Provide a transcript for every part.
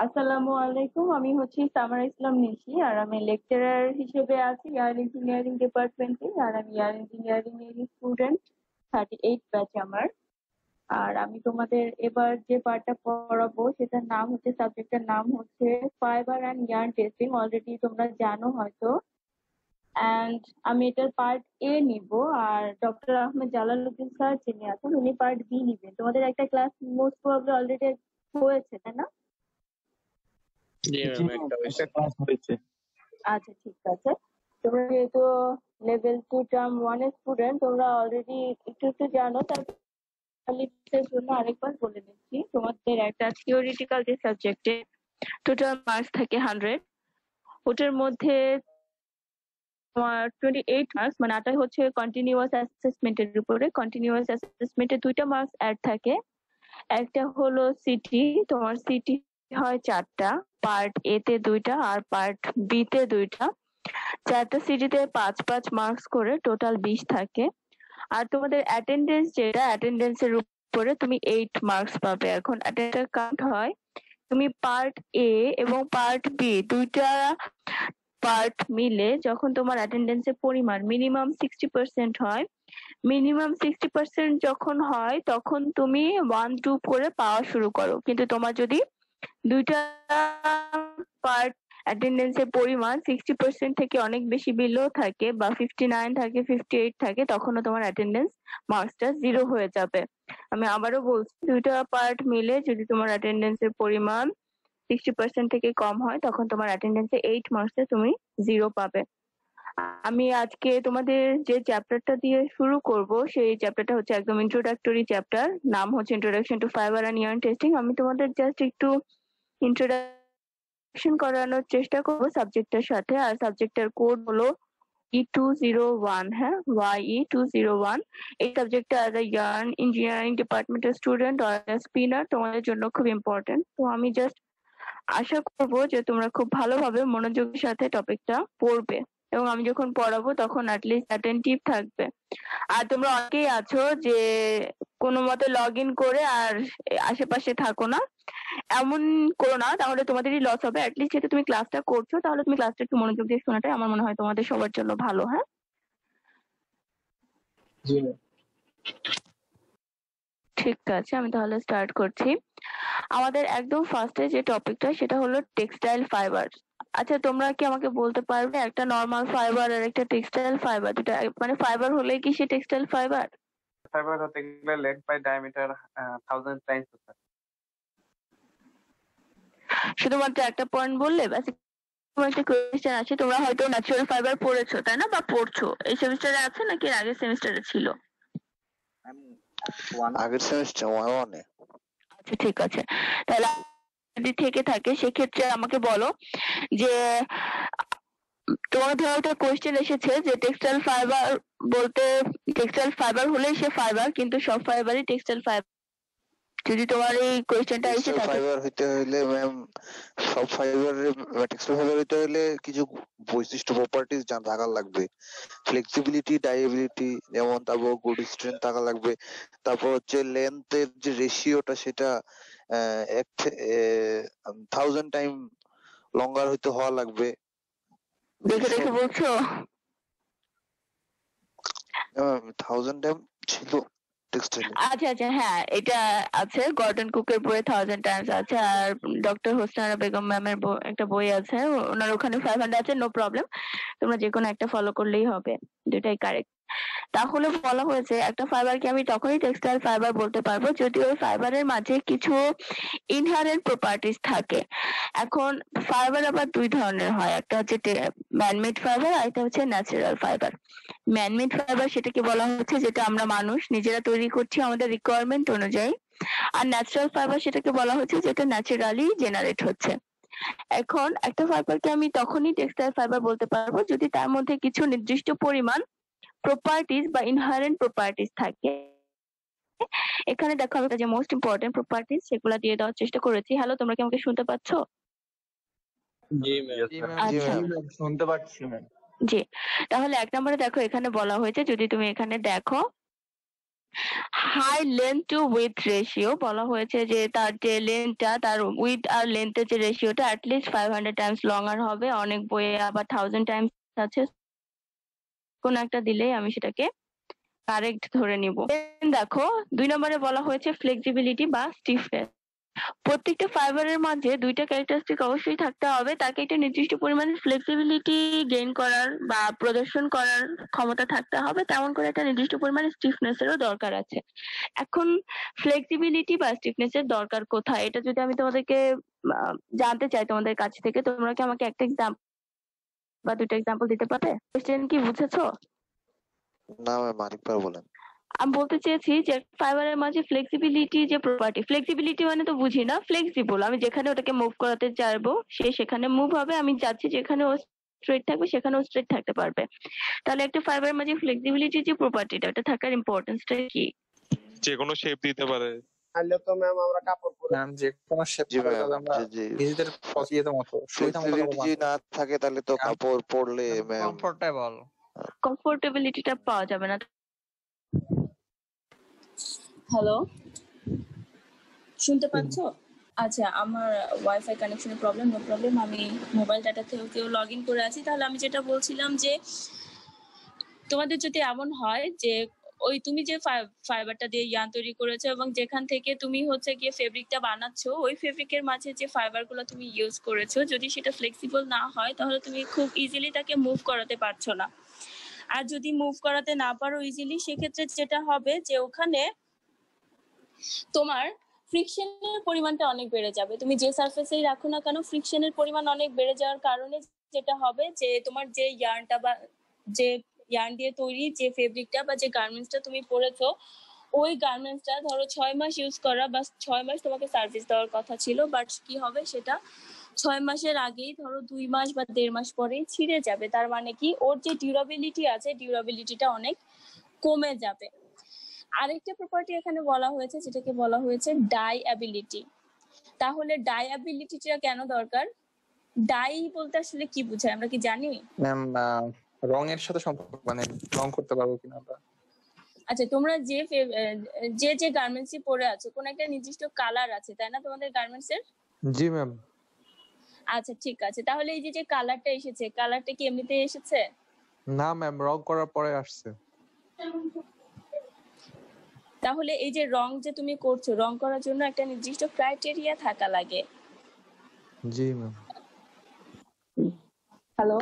আসসালামু আলাইকুম। আমি হচ্ছি সামারা ইসলাম নিশি আর আমি লেকচারার হিসেবে আছি এয়ার ইঞ্জিনিয়ারিং ডিপার্টমেন্টে। আর আমি এয়ার ইঞ্জিনিয়ারিং এর স্টুডেন্ট, 38 ব্যাচ আমার। আর আমি তোমাদের এবার যে পার্টটা পড়াবো সেটার নাম হচ্ছে, সাবজেক্টের নাম হচ্ছে fibre and yarn testing. Already তোমরা জানো হয়তো। অ্যান্ড আমি এটার পার্ট এ নিব, আর ডক্টর আহমেদ জালালউদ্দিন স্যার যিনি আছেন উনি পার্ট বি নিবেন। তোমাদের একটা ক্লাস মোস্ট প্রবাবলি অলরেডি হয়েছে, তাই না? জি জি ম্যাম, একটা একটা হয়েছে। ক্লাস হয়েছে। আচ্ছা, ঠিক আছে। তোমরা যেহেতু লেভেল 2 টার্ম 1 এর স্টুডেন্ট, তোমরা অলরেডি একটু একটু জানো। তার জন্য আরেকবার বলে দিচ্ছি, তোমাদের একটা থিওরিটিক্যাল যে সাবজেক্টে টোটাল মার্কস থাকে 100, ওটার মধ্যে তোমার 28 মার্কস, মানে 28 হচ্ছে কন্টিনিউয়াস অ্যাসেসমেন্টের উপরে। কন্টিনিউয়াস অ্যাসেসমেন্টে 2টা মার্কস অ্যাড থাকে। একটা হলো সিটি, তোমার সিটি হয় 4টা, পার্ট এ তে 2টা আর পার্ট বি তে 2টা। 4টা সিটিতে 5 মার্কস করে টোটাল 20 থাকে। আর তোমাদের অ্যাটেন্ডেন্স, যেটা অ্যাটেন্ডেন্সের উপরে তুমি 8 মার্কস পাবে। এখন অ্যাটেন্ডেন্স কাউন্ট হয়, তুমি পার্ট এ এবং পার্ট বি দুইটা পার্ট মিলে যখন তোমার অ্যাটেন্ডেন্সের পরিমাণ মিনিমাম 60% হয়, মিনিমাম 60% যখন হয় তখন তুমি 1-2 করে পাওয়া শুরু করো। কিন্তু তোমার যদি দুইটা পার্ট অ্যাটেন্ডেন্সের পরিমাণ 60% থেকে অনেক বেশি বিলো থাকে বা 59 থাকে, 58 থাকে, তখনও তোমার অ্যাটেন্ডেন্স মার্কসটা 0 হয়ে যাবে। আমি আবারও বলছি, দুইটা পার্ট মিলে যদি তোমার অ্যাটেন্ডেন্সের পরিমাণ 60% থেকে কম হয় তখন তোমার অ্যাটেন্ডেন্সে 8 মার্কসে তুমি 0 পাবে। আমি আজকে তোমাদের যে চ্যাপ্টারটা দিয়ে শুরু করব সেই চ্যাপ্টারটা হচ্ছে একদম ইন্ট্রোডাক্টরি চ্যাপ্টার, নাম হচ্ছে introduction to fibre and yarn testing. আমি তোমাদের জাস্ট একটু ইন্ট্রোডাকশন করানোর চেষ্টা করবো সাবজেক্টের সাথে। আর সাবজেক্টের কোড হলো E201, হ্যাঁ, YE201। এই সাবজেক্টটা অ্যাজ আ ইয়ার্ন ইঞ্জিনিয়ারিং ডিপার্টমেন্টের স্টুডেন্ট আর স্পিনার তোমাদের জন্য খুব ইম্পর্টেন্ট। তো আমি জাস্ট আশা করবো যে তোমরা খুব ভালোভাবে মনোযোগের সাথে টপিকটা পড়বে এবং আমি যখন পড়াবো তখন অ্যাটলিস্ট অ্যাটেন্টিভ থাকবে। আর তোমরা অনেকেই আছো যে কোনো মতে লগ ইন করে আর আশেপাশে থাকো না, এমন করো না, তাহলে তোমাদেরই লস হবে। অ্যাটলিস্ট যেহেতু তুমি ক্লাসটা করছো তাহলে তুমি ক্লাসটা একটু মনোযোগ দিয়ে শোনাটাই আমার মনে হয় তোমাদের সবার জন্য ভালো। হ্যাঁ, জি ঠিক আছে, আমি তাহলে স্টার্ট করছি। আমাদের একদম ফার্স্টে যে টপিকটা সেটা হলো টেক্সটাইল ফাইবার। আচ্ছা, তোমরা কি আমাকে বলতে পারবে একটা নর্মাল ফাইবার আর একটা টেক্সটাইল ফাইবার, দুটা মানে ফাইবার হলেই কি সে টেক্সটাইল ফাইবার? ফাইবার হতে গেলে লেন্থ বাই ডায়ামিটার 1000 টাইমস হতে হয়। শুধুমাত্র একটা পয়েন্ট বললে ব্যাস। একটা কোয়েশ্চেন আছে, তোমরা হয়তো ন্যাচারাল ফাইবার পড়েছো তাই না, বা পড়ছো? এই সেমিস্টারে আছে নাকি আগের সেমিস্টারে ছিল? আগের সেমিস্টার 1 এ। আচ্ছা, ঠিক আছে। তাহলে যদি থেকে থাকে সেক্ষেত্রে আমাকে বলো যে তোমাদের হয়তো কোয়েশ্চেন এসেছে যে টেক্সটাইল ফাইবার বলতে, টেক্সটাইল ফাইবার হলেই সে ফাইবার, কিন্তু সব ফাইবারই টেক্সটাইল ফাইবার। যদি তোমার এই কোয়েশ্চেনটা এসে টেক্সটাইল থাকে, ফাইবার হইতে হইলে ম্যাম, সব ফাইবারের টেক্সটাইল ফাইবার হইতে হইলে কিছু বৈশিষ্ট্য প্রপার্টিজ জানা থাকা লাগবে। ফ্লেক্সিবিলিটি, ডাইএবিলিটি, যেমন তারপর গুড স্ট্রেংথ থাকা লাগবে। তারপর হচ্ছে লেন্থের যে রেশিওটা সেটা 1000 টাইম লঙ্গার হইতে হওয়া লাগবে। দেখে দেখে বলছো? 1000 টাইম ছিল টেক্সটাইল। আচ্ছা আচ্ছা, হ্যাঁ, এটা আছে গর্ডন কুকের বইয়ে 1000 টাইমস আছে, আর ডক্টর হোসনারা বেগম ম্যামের একটা বই আছে, ওনার ওখানে 500 আছে। নো প্রবলেম, তোমরা যে কোনো একটা ফলো করলেই হবে, দুটাই কারেক্ট। তাহলে বলা হয়েছে একটা ফাইবারকে আমি তখনই টেক্সটাইল ফাইবার বলতে পারবো যদি ওই ফাইবারের মাঝে কিছু ইনহারেন্ট প্রপার্টিজ থাকে। এখন ফাইবার আবার দুই ধরনের হয়, একটা হচ্ছে ম্যানমেড ফাইবার আর একটা হচ্ছে ন্যাচারাল ফাইবার। ম্যানমেড ফাইবার সেটাকে বলা হচ্ছে যেটা আমরা মানুষ নিজেরা তৈরি করছি আমাদের রিকোয়ারমেন্ট অনুযায়ী, আর ন্যাচারাল ফাইবার সেটাকে বলা হচ্ছে যেটা ন্যাচারালি জেনারেট হচ্ছে। এখন একটা ফাইবারকে আমি তখনই টেক্সটাইল ফাইবার বলতে পারবো যদি তার মধ্যে কিছু নির্দিষ্ট পরিমাণ প্রপার্টিজ বা ইনহারেন্ট প্রপার্টিজ থাকে। এখানে দেখো আমি যে মোস্ট ইম্পর্টেন্ট প্রপার্টিজ সেগুলো দিয়ে দেওয়ার চেষ্টা করেছি। হ্যালো, তোমরা কি আমাকে শুনতে পাচ্ছ? জি ম্যাম। আচ্ছা, শুনতে পাচ্ছি ম্যাম। জি। তাহলে 1 নম্বরে দেখো এখানে বলা হয়েছে, যদি তুমি এখানে দেখো high length to width ratio বলা হয়েছে যে তার যে লেন্থটা তার উইথ আর লেন্থের যে রেশিওটা অ্যাটলিস্ট 500 টাইমস লঙ্গার হবে। অনেক বইয়ে আবার 1000 টাইমস আছে। কোন একটা দিলেই আমি সেটাকে কারেক্ট ধরে নিব। দেখো 2 নম্বরে বলা হয়েছে ফ্লেক্সিবিলিটি বা স্টিফনেস। প্রত্যেকটা ফাইবারের মাঝে দুইটা ক্যারেক্টারিস্টিক অবশ্যই থাকতে হবে। তাকে একটা নির্দিষ্ট পরিমাণে ফ্লেক্সিবিলিটি গেইন করার বা প্রদর্শন করার ক্ষমতা থাকতে হবে, তেমন করে একটা নির্দিষ্ট পরিমাণে স্টিফনেসেরও দরকার আছে। এখন ফ্লেক্সিবিলিটি বা স্টিফনেসের দরকার কোথায়, এটা যদি আমি তোমাদেরকে জানতে চাই তোমাদের কাছ থেকে, তোমরা কি আমাকে একটা এক্সাম্পল বা দুটো এক্সাম্পল দিতে পারবে? কোশ্চেন কি বুঝেছো? না ম্যাম, আরেকবার বলেন। আমি বলতে চেয়েছি যে ফাইবারের মাঝে ফ্লেক্সিবিলিটি যে প্রপার্টি, ফ্লেক্সিবিলিটি মানে তো বুঝি না, ফ্লেক্সিবল। আমি যেখানে ওটাকে মুভ করাতে চাইবো সে সেখানে মুভ হবে, আমি চাচ্ছি যেখানে ও স্ট্রেট থাকবে সেখানেও স্ট্রেট থাকতে পারবে। তাহলে একটা ফাইবারের মাঝে ফ্লেক্সিবিলিটি যে প্রপার্টিটা, ওটা থাকার ইম্পর্টেন্সটা কি? যে কোনো শেপ দিতে পারে। তাহলে তো ম্যাম আমরা কাপড় পরে ম্যাম যে কোনো শেপ জি করে ম্যাম, তাহলে আমরা জি নিজেদের ইয়েতে মতো সুবিধা মতো ফ্লেক্সিবিলিটি কাপড় যদি বানাতে না থাকে তাহলে তো কাপড় পরলে ম্যাম কমফোর্টেবল কমফোর্টেবিলিটিটা পাওয়া যাবে না। হ্যালো, শুনতে পাচ্ছ? আচ্ছা, আমার ওয়াইফাই কানেকশনের প্রবলেম, নো প্রবলেম। আমি মোবাইল ডাটা থেকেও লগ ইন করে আছি। তাহলে আমি যেটা বলছিলাম যে তোমাদের যদি এমন হয় যে ওই তুমি যে ফাইবারটা দিয়ে ইয়ার্ন তৈরি করেছো এবং যেখান থেকে তুমি হচ্ছে গিয়ে ফেব্রিকটা বানাচ্ছো, ওই ফেব্রিকের মাঝে যে ফাইবারগুলো তুমি ইউজ করেছো, যদি সেটা ফ্লেক্সিবল না হয় তাহলে তুমি খুব ইজিলি তাকে মুভ করাতে পারছো না। আর যদি মুভ করাতে না পারো ইজিলি, সেক্ষেত্রে যেটা হবে যে ওখানে তোমার ফ্রিকশনের পরিমাণটা অনেক বেড়ে যাবে। তুমি যে সারফেসেই রাখো না কেন, ফ্রিকশনের পরিমাণ অনেক বেড়ে যাওয়ার কারণে যেটা হবে যে তোমার যে ইয়ার্নটা বা যে ইয়ার্ন দিয়ে তৈরি যে ফেব্রিকটা বা যে গার্মেন্টসটা তুমি পরেছো, ওই গার্মেন্টসটা ধরো 6 মাস ইউজ করা বা 6 মাস তোমাকে সার্ভিস দেওয়ার কথা ছিল, বাট কি হবে সেটা 6 মাসের আগেই ধরো 2 মাস বা 1.5 মাস পরেই ছিঁড়ে যাবে। তার মানে কি ওর যে ডিউরাবিলিটি আছে, ডিউরাবিলিটিটা অনেক কমে যাবে। আরেকটা প্রপার্টি এখানে বলা হয়েছে যেটাকে বলা হয়েছে ডাইঅ্যাবিলিটি। তাহলে ডাইঅ্যাবিলিটিটা কেন দরকার? ডাই বলতে আসলে কি বোঝায় আমরা কি জানি? ম্যাম রঙের সাথে সম্পর্ক, মানে রং করতে পারবো কিনা আমরা। আচ্ছা, তোমরা যে যে গার্মেন্টসই পরে আছো, কোন একটা নির্দিষ্ট কালার আছে তাই না তোমাদের গার্মেন্টসের? জি ম্যাম। আচ্ছা ঠিক আছে, তাহলে এই যে কালারটা এসেছে, কালারটা কি এমনিতে এসেছে? না ম্যাম, রং করার পরে আসছে। তাহলে এই যে রং যে তুমি করছো, রং করার জন্য একটা নির্দিষ্ট ক্রাইটেরিয়া থাকা লাগে। জি ম্যাম। হ্যালো,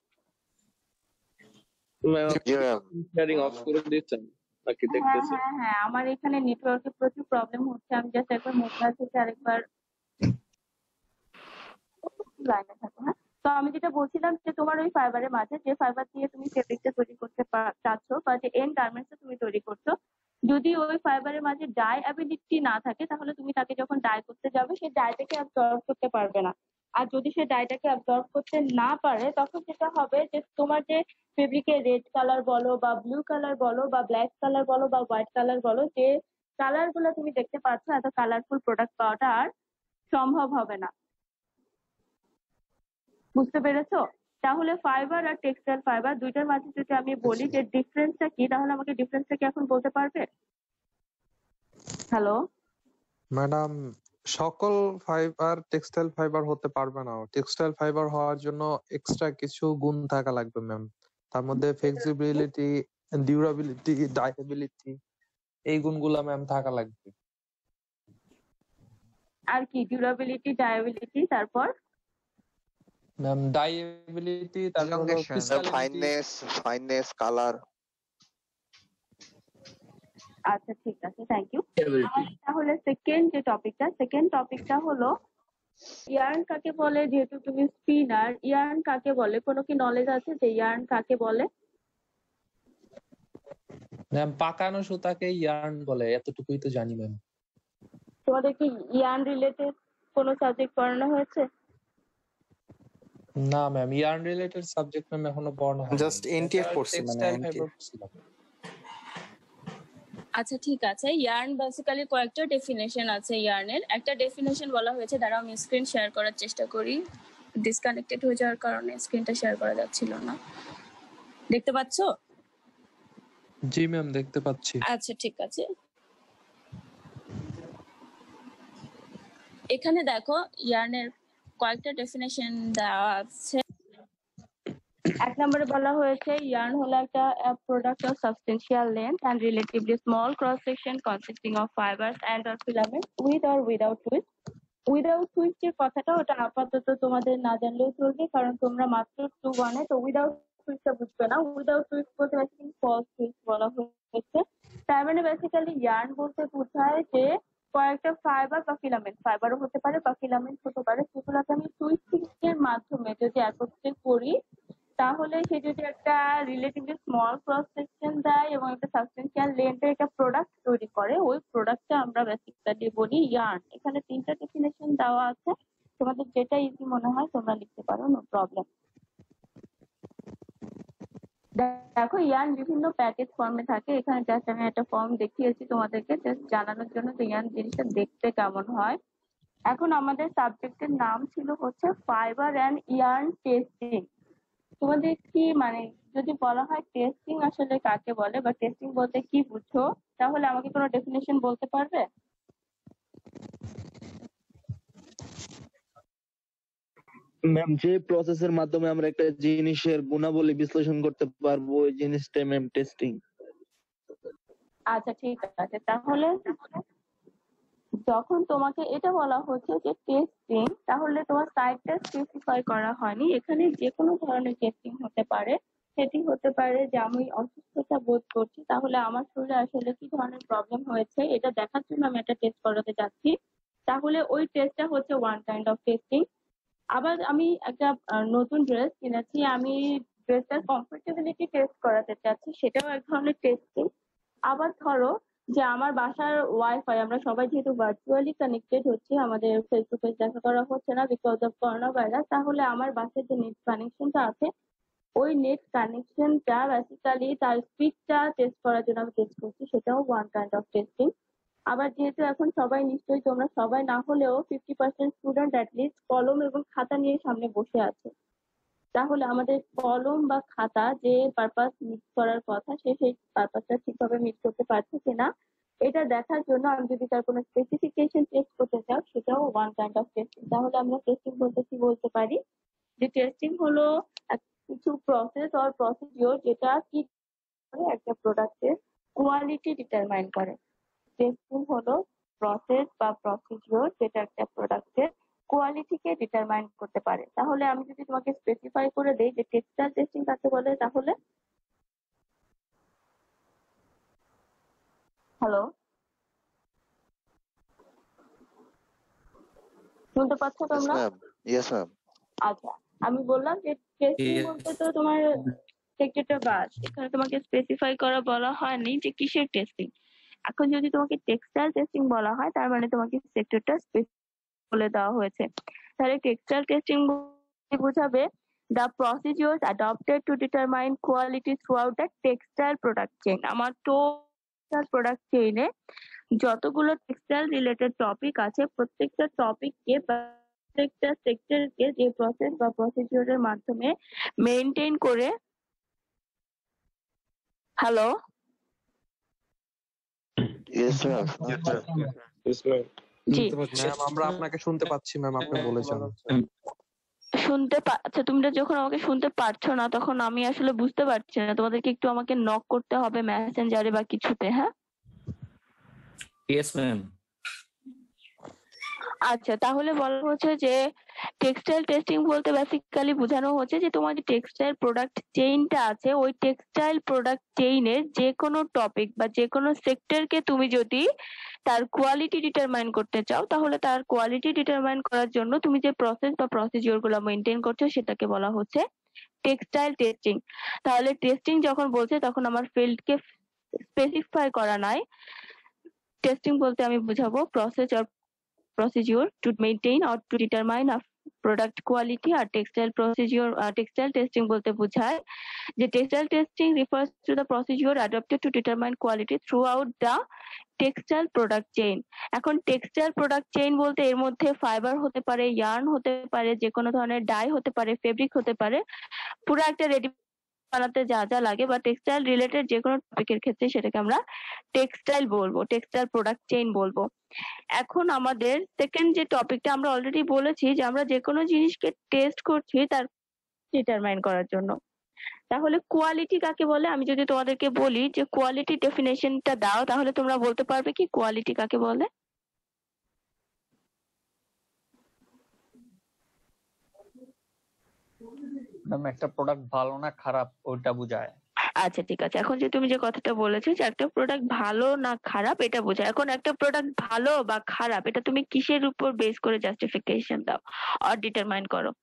জি ম্যাম। শেয়ারিং অফ করে দিচ্ছেন নাকি দেখতেছেন? হ্যাঁ, আমার এখানে নেটওয়ার্কের প্রচুর প্রবলেম হচ্ছে। আমি জাস্ট একবার মোবাইল থেকে আরেকবার লাইনে থাকো। হ্যাঁ, তো আমি যেটা বলছিলাম যে তোমার ওই ফাইবারের মাঝে যে ফাইবার দিয়ে তুমি ফেব্রিকটা তৈরি করতে চাচ্ছ বা যে এন্ড গার্মেন্টসটা তুমি তৈরি করছো, যদি ওই ফাইবারের মাঝে ডাই অ্যাবিলিটি না থাকে তাহলে তুমি তাকে যখন ডাই করতে যাবে সেই ডাইটাকে অ্যাবজর্ব করতে পারবে না। আর যদি সে ডাইটাকে অ্যাবজর্ব করতে না পারে তখন যেটা হবে যে তোমার যে ফেব্রিকের রেড কালার বলো বা ব্লু কালার বলো বা ব্ল্যাক কালার বলো বা হোয়াইট কালার বলো, যে কালার গুলো তুমি দেখতে পাচ্ছ, এত কালারফুল প্রোডাক্ট পাওয়াটা আর সম্ভব হবে না। বুঝতে পেরেছো? তাহলে ফাইবার আর টেক্সটাইল ফাইবার দুইটার মাঝে যদি আমি বলি যে ডিফারেন্সটা কি, তাহলে আমাকে ডিফারেন্সটা কি এখন বলতে পারবে? হ্যালো ম্যাডাম, সকল ফাইবার টেক্সটাইল ফাইবার হতে পারবে না। টেক্সটাইল ফাইবার হওয়ার জন্য এক্সট্রা কিছু গুণ থাকা লাগবে ম্যাম। তার মধ্যে ফ্লেক্সিবিলিটি, ডিউরাবিলিটি, ডাইএবিলিটি, এই গুণগুলা ম্যাম থাকা লাগবে। আর কি? ডিউরাবিলিটি, ডায়াবিলিটি, তারপর ম্যাম ডাইএবিলিটি, তারপর হলো Elongation. ফিজিক্যালিটি। Fineness, colour. আচ্ছা ঠিক আছে, থ্যাংক ইউ। তাহলে সেকেন্ড টপিকটা হলো ইয়ার্ন কাকে বলে। যেহেতু তুমি স্পিনার, ইয়ার্ন কাকে বলে কোনো কি নলেজ আছে যে ইয়ার্ন কাকে বলে? ম্যাম পাকানো সুতাকে ইয়ার্ন বলে, এতটুকুই তো জানি ম্যাম। তোমাদের কি ইয়ার্ন রিলেটেড কোনো সাবজেক্ট পড়ানো হয়েছে? না ma'am, yarn related subject ma'am এখনো পড়ানো হয়নি। জাস্ট এনটিএফ পড়ছি, মানে টেক্সটাইল NTF ফাইবার পড়ছিলাম। আচ্ছা ঠিক আছে, ইয়ার্ন বেসিক্যালি কয়েকটা ডেফিনেশন আছে। ইয়ার্নের একটা ডেফিনেশন বলা হয়েছে, দ্বারা আমি স্ক্রিন শেয়ার করার চেষ্টা করি। ডিসকানেক্টেড হয়ে যাওয়ার কারণে স্ক্রিনটা শেয়ার করা যাচ্ছিল না। দেখতে পাচ্ছো? জি ম্যাম, দেখতে পাচ্ছি। আচ্ছা ঠিক আছে, এখানে দেখো ইয়ার্নের কয়েকটা ডেফিনেশন দেওয়া আছে। এক নম্বরে বলা হয়েছে ইয়ার্ন হলো একটা product of substantial length and relatively small cross section consisting of fibres and or filament with or without twist. Without twist এর কথাটা ওটা আপাতত তোমাদের না জানলেও চলবে, কারণ তোমরা মাত্র 2-1 তো উইদাউট টুইস্টটা বুঝবে না। উইদাউট টুইস্ট বলতে বেসিক্যালি ফলস টুইস্ট বলা হয়েছে। তার মানে বেসিক্যালি ইয়ার্ন বলতে বোঝায় যে কয়েকটা ফাইবার বা ফিলামেন্ট, ফাইবারও হতে পারে বা ফিলামেন্ট হতে পারে, সেগুলোকে আমি টুইস্টিং এর মাধ্যমে যদি একত্রিত করি তাহলে সে যদি একটা রিলেটিভলি স্মল ক্রস সেকশন দেয় এবং একটা সাবস্টেন্সিয়াল লেন্থের একটা প্রোডাক্ট তৈরি করে, ওই প্রোডাক্টটা আমরা বেসিক্যালি বলি ইয়ার্ন। এখানে 3টা ডেফিনেশন দেওয়া আছে, তোমাদের যেটা ইজি মনে হয় তোমরা লিখতে পারো, নো প্রবলেম। দেখো ইয়ার্ন বিভিন্ন প্যাকেজ ফর্মে থাকে, এখানে জাস্ট আমি একটা ফর্ম দেখিয়েছি তোমাদেরকে জাস্ট জানানোর জন্য যে ইয়ার্ন জিনিসটা দেখতে কেমন হয়। এখন আমাদের সাবজেক্টের নাম ছিল হচ্ছে ফাইবার অ্যান্ড ইয়ার্ন টেস্টিং। তোমাদের কি মানে যদি বলা হয় টেস্টিং আসলে কাকে বলে বা টেস্টিং বলতে কি বুঝো, তাহলে আমাকে কোনো ডেফিনেশন বলতে পারবে? ম্যাম, যে প্রসেসের মাধ্যমে আমরা একটা জিনিসের গুণাবলী বিশ্লেষণ করতে পারবো ওই জিনিসটাই ম্যাম টেস্টিং। আচ্ছা ঠিক আছে, তাহলে যখন তোমাকে এটা বলা হচ্ছে যে টেস্টিং, তাহলে তোমার সাইটটা স্পেসিফাই করা হয়নি। এখানে যে কোনো ধরনের টেস্টিং হতে পারে। সেটি হতে পারে যে আমি অসুস্থতা বোধ করছি, তাহলে আমার শরীরে আসলে কি ধরনের প্রবলেম হয়েছে এটা দেখার জন্য আমি একটা টেস্ট করাতে যাচ্ছি, তাহলে ওই টেস্টটা হচ্ছে ওয়ান কাইন্ড অফ টেস্টিং। আবার আমি একটা নতুন ড্রেস কিনেছি, আমি ড্রেসটার কমফোর্টেবিলিটি টেস্ট করাতে চাচ্ছি, সেটাও এক ধরনের টেস্টিং। আবার ধরো যে আমার বাসার ওয়াইফাই, আমরা সবাই যেহেতু ভার্চুয়ালি কানেক্টেড হচ্ছি, আমাদের ফেস টু ফেস দেখা করা হচ্ছে না বিকজ অফ করোনা ভাইরাস, তাহলে আমার বাসার যে নেট কানেকশনটা আছে ওই নেট কানেকশনটা বেসিক্যালি তার স্পিডটা টেস্ট করার জন্য আমি টেস্ট করছি, সেটাও ওয়ান কাইন্ড অফ টেস্টিং। আবার যেহেতু এখন সবাই নিশ্চয়ই তোমরা সবাই না হলেও 50% স্টুডেন্ট অ্যাটলিস্ট কলম এবং খাতা নিয়ে সামনে বসে আছে, তাহলে আমাদের কলম বা খাতা যে পারপাস মিট করার কথা সেই পারপাসটা ঠিকভাবে মিট করতে পারছে কিনা এটা দেখার জন্য আমি যদি তার কোনো স্পেসিফিকেশন টেস্ট করতে চাও, সেটাও ওয়ান কাইন্ড অফ টেস্টিং। তাহলে আমরা টেস্টিং বলতে কি বলতে পারি যে টেস্টিং হলো কিছু প্রসেস অর প্রসিডিওর যেটা কি করে একটা প্রোডাক্টের কোয়ালিটি ডিটারমাইন করে। টেস্টিং হলো প্রসেস বা প্রসিডিওর যেটা একটা প্রোডাক্টের কোয়ালিটিকে ডিটারমাইন করতে পারে। তাহলে আমি যদি তোমাকে স্পেসিফাই করে দেই যে টেক্সটাইল টেস্টিং কাকে বলে, তাহলে হ্যালো, শুনতে পাচ্ছ Yes, তোমরা? ma'am. Yes, ma'am. আচ্ছা, আমি বললাম যে টেস্টিং বলতে তো তোমার সেক্টরটা বাদ, এখানে তোমাকে স্পেসিফাই করা বলা হয়নি যে কিসের টেস্টিং। এখন যদি তোমাকে টেক্সটাইল টেস্টিং বলা হয় তার মানে তোমাকে সেক্টরটা বলে দেওয়া হয়েছে। তাহলে টেক্সটাইল টেস্টিং বোঝাবে the procedures adopted to determine quality throughout the textile product chain। আমার টোটাল প্রোডাক্ট চেইনে যতগুলো টেক্সটাইল রিলেটেড টপিক আছে প্রত্যেকটা টপিককে প্রত্যেকটা সেক্টরকে যে প্রসেস বা প্রসিডিওরের মাধ্যমে মেইনটেইন করে। Hello, Yes, ma'am. জি ম্যাম, আমরা আপনাকে শুনতে পাচ্ছি ম্যাম, আপনি বলেছেন। আচ্ছা, তোমরা যখন আমাকে শুনতে পারছো না তখন আমি আসলে বুঝতে পারছি না, তোমাদেরকে একটু আমাকে নক করতে হবে মেসেঞ্জারে বা কিছুতে। হ্যাঁ, ইয়েস ম্যাম। আচ্ছা, তাহলে বলা হচ্ছে যে টেক্সটাইল টেস্টিং বলতে বেসিক্যালি বোঝানো হচ্ছে যে তোমার যে টেক্সটাইল প্রোডাক্ট চেইনটা আছে ওই টেক্সটাইল প্রোডাক্ট চেইনের যে কোনো টপিক বা যে কোনো সেক্টরকে তুমি যদি তার কোয়ালিটি ডিটারমাইন করতে চাও, তাহলে তার কোয়ালিটি ডিটারমাইন করার জন্য তুমি যে প্রসেস বা প্রসিডিওর গুলো মেনটেন করছো সেটাকে বলা হচ্ছে টেক্সটাইল টেস্টিং। তাহলে টেস্টিং যখন বলছে তখন আমার ফিল্ডকে স্পেসিফাই করা নাই। টেস্টিং বলতে আমি বুঝাবো process or procedure to maintain or to determine a product quality। আর textile testing বলতে বোঝায় যে textile testing refers to the procedure adopted to determine quality throughout the textile product chain। এখন textile product chain বলতে এর মধ্যে fibre হতে পারে, ইয়ার্ন হতে পারে, যে কোনো ধরনের ডাই হতে পারে, ফেব্রিক হতে পারে, পুরো একটা রেডি বানাতে যা যা লাগে বা টেক্সটাইল রিলেটেড যে কোনো টপিকের ক্ষেত্রে সেটাকে আমরা টেক্সটাইল বলবো, টেক্সটাইল প্রোডাক্ট চেইন বলবো। এখন আমাদের সেকেন্ড যে টপিকটা আমরা অলরেডি বলেছি যে আমরা যে কোনো জিনিসকে টেস্ট করছি তার ডিটারমাইন করার জন্য। তাহলে কোয়ালিটি কাকে বলে? আমি যদি তোমাদেরকে বলি যে কোয়ালিটি ডেফিনেশনটা দাও, তাহলে তোমরা বলতে পারবে কি কোয়ালিটি কাকে বলে? ম্যাম একটা প্রোডাক্ট ভালো না খারাপ ওটা বোঝায়। আচ্ছা ঠিক আছে, এখন যে তুমি যে কথাটা বলেছো যে একটা প্রোডাক্ট ভালো না খারাপ এটা বোঝায়। এখন একটা প্রোডাক্ট ভালো বা খারাপ এটা তুমি কিসের উপর বেস করে জাস্টিফিকেশন দাও আর ডিটারমাইন করো?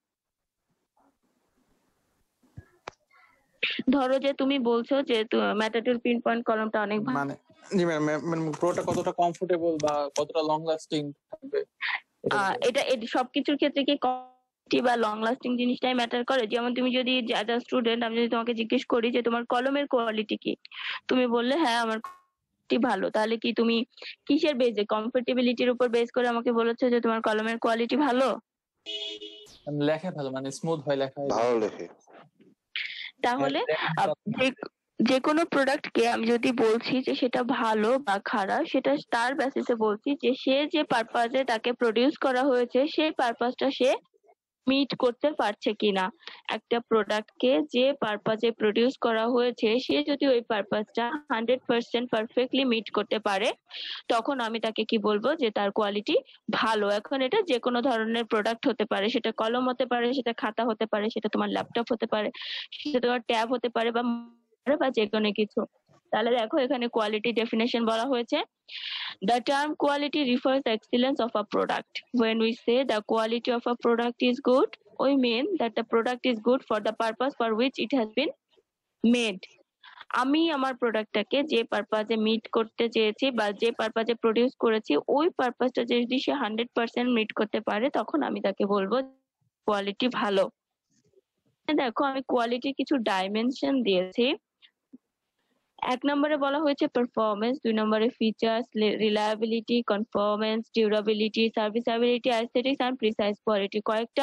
ধরো যে তুমি বলছো যে ম্যাটাডোর পিন পয়েন্ট কলমটা অনেক ভালো, মানে জি ম্যাম প্রোটা কতটা কমফোর্টেবল বা কতটা লং লাস্টিং থাকবে এটা সবকিছুর ক্ষেত্রে কি কোয়ালিটি বা লং লাস্টিং জিনিসটাই ম্যাটার করে? যেমন তুমি যদি অ্যাজ আ স্টুডেন্ট আমি যদি তোমাকে জিজ্ঞেস করি যে তোমার কলমের কোয়ালিটি কি, তুমি বললে হ্যাঁ আমার কোয়ালিটি ভালো, তাহলে কি তুমি কিসের বেজে কমফোর্টেবিলিটির উপর বেস করে আমাকে বলেছো যে তোমার কলমের কোয়ালিটি ভালো? লেখা ভালো মানে স্মুথ হয় লেখা ভালো লেখে। তাহলে যে কোনো প্রোডাক্টকে আমি যদি বলছি যে সেটা ভালো বা খারাপ সেটা তার বেসিসে বলছি যে সে যে পারপাজে তাকে প্রডিউস করা হয়েছে সেই পারপাসটা সে মিট করতে পারছে কিনা। একটা প্রোডাক্টকে যে পারপাজে প্রডিউস করা হয়েছে সে যদি ওই পারপাসটা 100% পারফেক্টলি মিট করতে পারে তখন আমি তাকে কি বলবো যে তার কোয়ালিটি ভালো। এখন এটা যে কোনো ধরনের প্রোডাক্ট হতে পারে, সেটা কলম হতে পারে, সেটা খাতা হতে পারে, সেটা তোমার ল্যাপটপ হতে পারে, সেটা তোমার ট্যাব হতে পারে বা যে কোনো কিছু। তাহলে দেখো এখানে কোয়ালিটি ডেফিনেশন বলা হয়েছে, the term quality refers the excellence of a product. When we say the quality of a product is good, we mean that the product is good for the purpose for which it has been made. আমি আমার প্রোডাক্টটাকে যে পারপাজে meet করতে চেয়েছি বা যে পারপাজে produce করেছি ওই পারপাসটা যদি সে 100% মিট করতে পারে তখন আমি তাকে বলবো কোয়ালিটি ভালো। দেখো আমি কোয়ালিটির কিছু ডাইমেনশন দিয়েছি। এক নম্বরে বলা হয়েছে পারফরমেন্স, দুই নম্বরে features, reliability, conformance, durability, serviceability, aesthetics and precise quality, কয়েকটা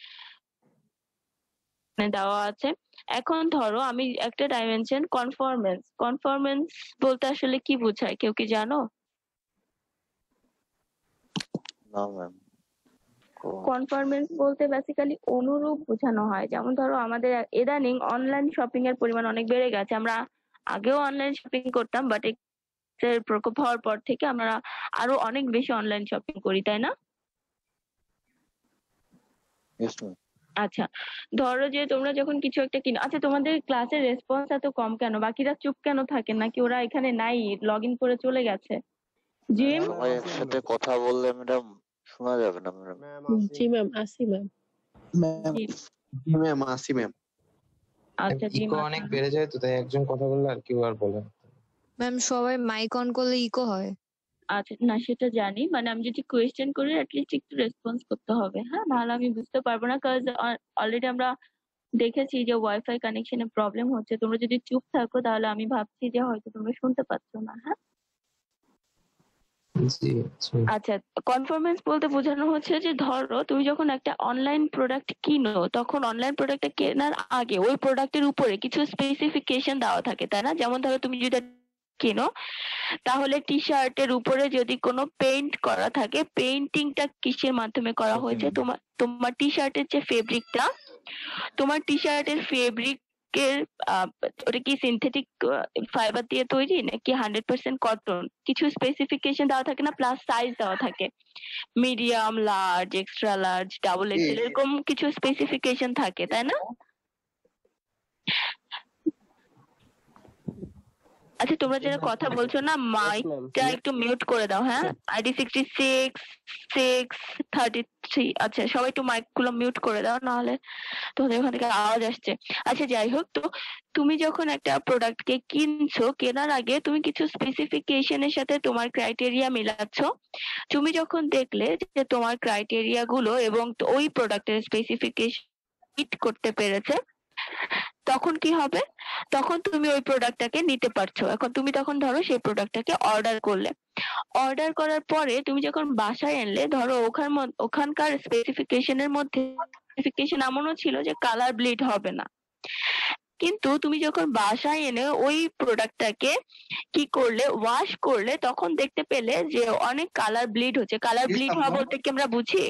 দেওয়া আছে। এখন ধরো আমি একটা ডাইমেনশন কনফর্মেন্স, কনফর্মেন্স বলতে আসলে কি বোঝায় কেউ কি জানো? না ম্যাম। কনফর্মেন্স বলতে বেসিক্যালি অনুরূপ বোঝানো হয়। যেমন ধরো আমাদের ইদানিং অনলাইন শপিং এর পরিমাণ অনেক বেড়ে গেছে। আমরা আগেও অনলাইন শপিং করতাম, বাট এর প্রকোপ হওয়ার পর থেকে আমরা আরো অনেক বেশি অনলাইন শপিং করি, তাই না? Yes ma'am. আচ্ছা ধরো যে তোমরা যখন কিছু একটা কিনো, আচ্ছা তোমাদের ক্লাসের রেসপন্স এত কম কেন? বাকিরা চুপ কেন থাকেন? নাকি ওরা এখানে নাই, লগ ইন করে চলে গেছে? জিম, সবাই একসাথে কথা বললে ম্যাডাম শোনা যাবে না ম্যাডাম। জি ম্যাম আসি ম্যাম। জি ম্যাম আসি ম্যাম। আচ্ছা জিম অনেক বেড়ে যায় তো তাই একজন কথা বললে আর কেউ আর বলে না। ম্যাম সবাই মাইক অন করলে ইকো হয়। আচ্ছা না সেটা জানি, মানে আমি যদি কোয়েশ্চেন করি অ্যাটলিস্ট একটু রেসপন্স করতে হবে, হ্যাঁ, নাহলে আমি বুঝতে পারবো না। কাজ অলরেডি আমরা দেখেছি যে ওয়াইফাই কানেকশনে প্রবলেম হচ্ছে। তোমরা যদি চুপ থাকো তাহলে আমি ভাবছি যে হয়তো তোমরা শুনতে পাচ্ছ না। হ্যাঁ আচ্ছা, কনফরমেন্স বলতে বোঝানো হচ্ছে যে ধরো তুমি যখন একটা অনলাইন প্রোডাক্ট কিনো তখন অনলাইন প্রোডাক্টটা কেনার আগে ওই প্রোডাক্টের উপরে কিছু স্পেসিফিকেশন দেওয়া থাকে, তাই না? যেমন ধরো তুমি যদি কিনো তাহলে টি শার্টের উপরে যদি কোনো পেইন্ট করা থাকে, পেইন্টিংটা কিসের মাধ্যমে করা হয়েছে? তোমার টি শার্টের যে ফেব্রিকটা, তোমার টি শার্টের ফেব্রিক ওটা কি সিনথেটিক ফাইবার দিয়ে তৈরি নাকি 100% কটন? কিছু স্পেসিফিকেশন দেওয়া থাকে না, প্লাস সাইজ দেওয়া থাকে, medium, large, extra large, double XL, এরকম কিছু স্পেসিফিকেশন থাকে, তাই না? আচ্ছা তোমরা যারা কথা বলছো না মাইকটা একটু মিউট করে দাও। হ্যাঁ আইডি 66 633। আচ্ছা সবাই একটু মাইক গুলো মিউট করে দাও, নাহলে তোমাদের ওখান থেকে আওয়াজ আসছে। আচ্ছা যাই হোক, তো তুমি যখন একটা প্রোডাক্ট কে কিনছো, কেনার আগে তুমি কিছু স্পেসিফিকেশনের সাথে তোমার ক্রাইটেরিয়া মিলাচ্ছ। তুমি যখন দেখলে যে তোমার ক্রাইটেরিয়া গুলো এবং ওই প্রোডাক্টের স্পেসিফিকেশন মিট করতে পেরেছে, তখন কি হবে? তখন তুমি ওই প্রোডাক্টটাকে নিতে পারছো। এখন তুমি তখন ধরো সেই প্রোডাক্টটাকে অর্ডার করলে, অর্ডার করার পরে তুমি যখন বাসায় এনলে, ধরো ওখানকার স্পেসিফিকেশনের মধ্যে স্পেসিফিকেশন এমনও ছিল যে কালার ব্লিড হবে না। কিন্তু তুমি যখন বাসায় এনে ওই প্রোডাক্টটাকে কি করলে, ওয়াশ করলে, তখন দেখতে পেলে যে অনেক কালার ব্লিড হচ্ছে। কালার ব্লিড হওয়া বলতে কি আমরা বুঝি?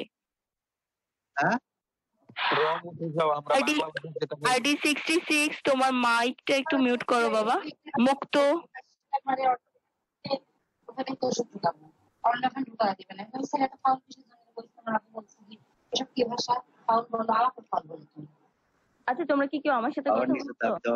রং উঠে যাওয়া আমরা আইডি বাংলা যেটা বলি। আইডি 66 তোমার মাইকটা একটু মিউট করো বাবা। মুক্ত মানে ওখানে তো ওষুধ ঢুকাবো, অন্যখানে ঢুকা দিবে না। এখন স্যার একটা ফাউন্ডেশন বলছেন, আপনি বলছেন কি এসব কি ভাষা, ফাউন্ড বলো, আলাপ ফাউন্ড বলো তুমি। আচ্ছা, তোমরা কি কেউ আমার সাথে কথা বলছো?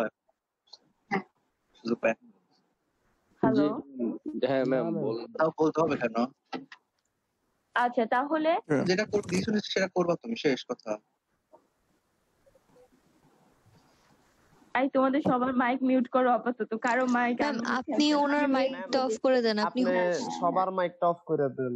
হ্যালো, হ্যাঁ ম্যাম বলুন। বলতে হবে কেন? আচ্ছা তাহলে যেটা করতে সেটা করবা তুমি, শেষ কথা। তোমাদের সবার মাইক মিউট করো আপাতত, কারো মাইক ম্যাম আপনি ওনার মাইকটা অফ করে দেন। আপনি সবার মাইকটা অফ করে দেন।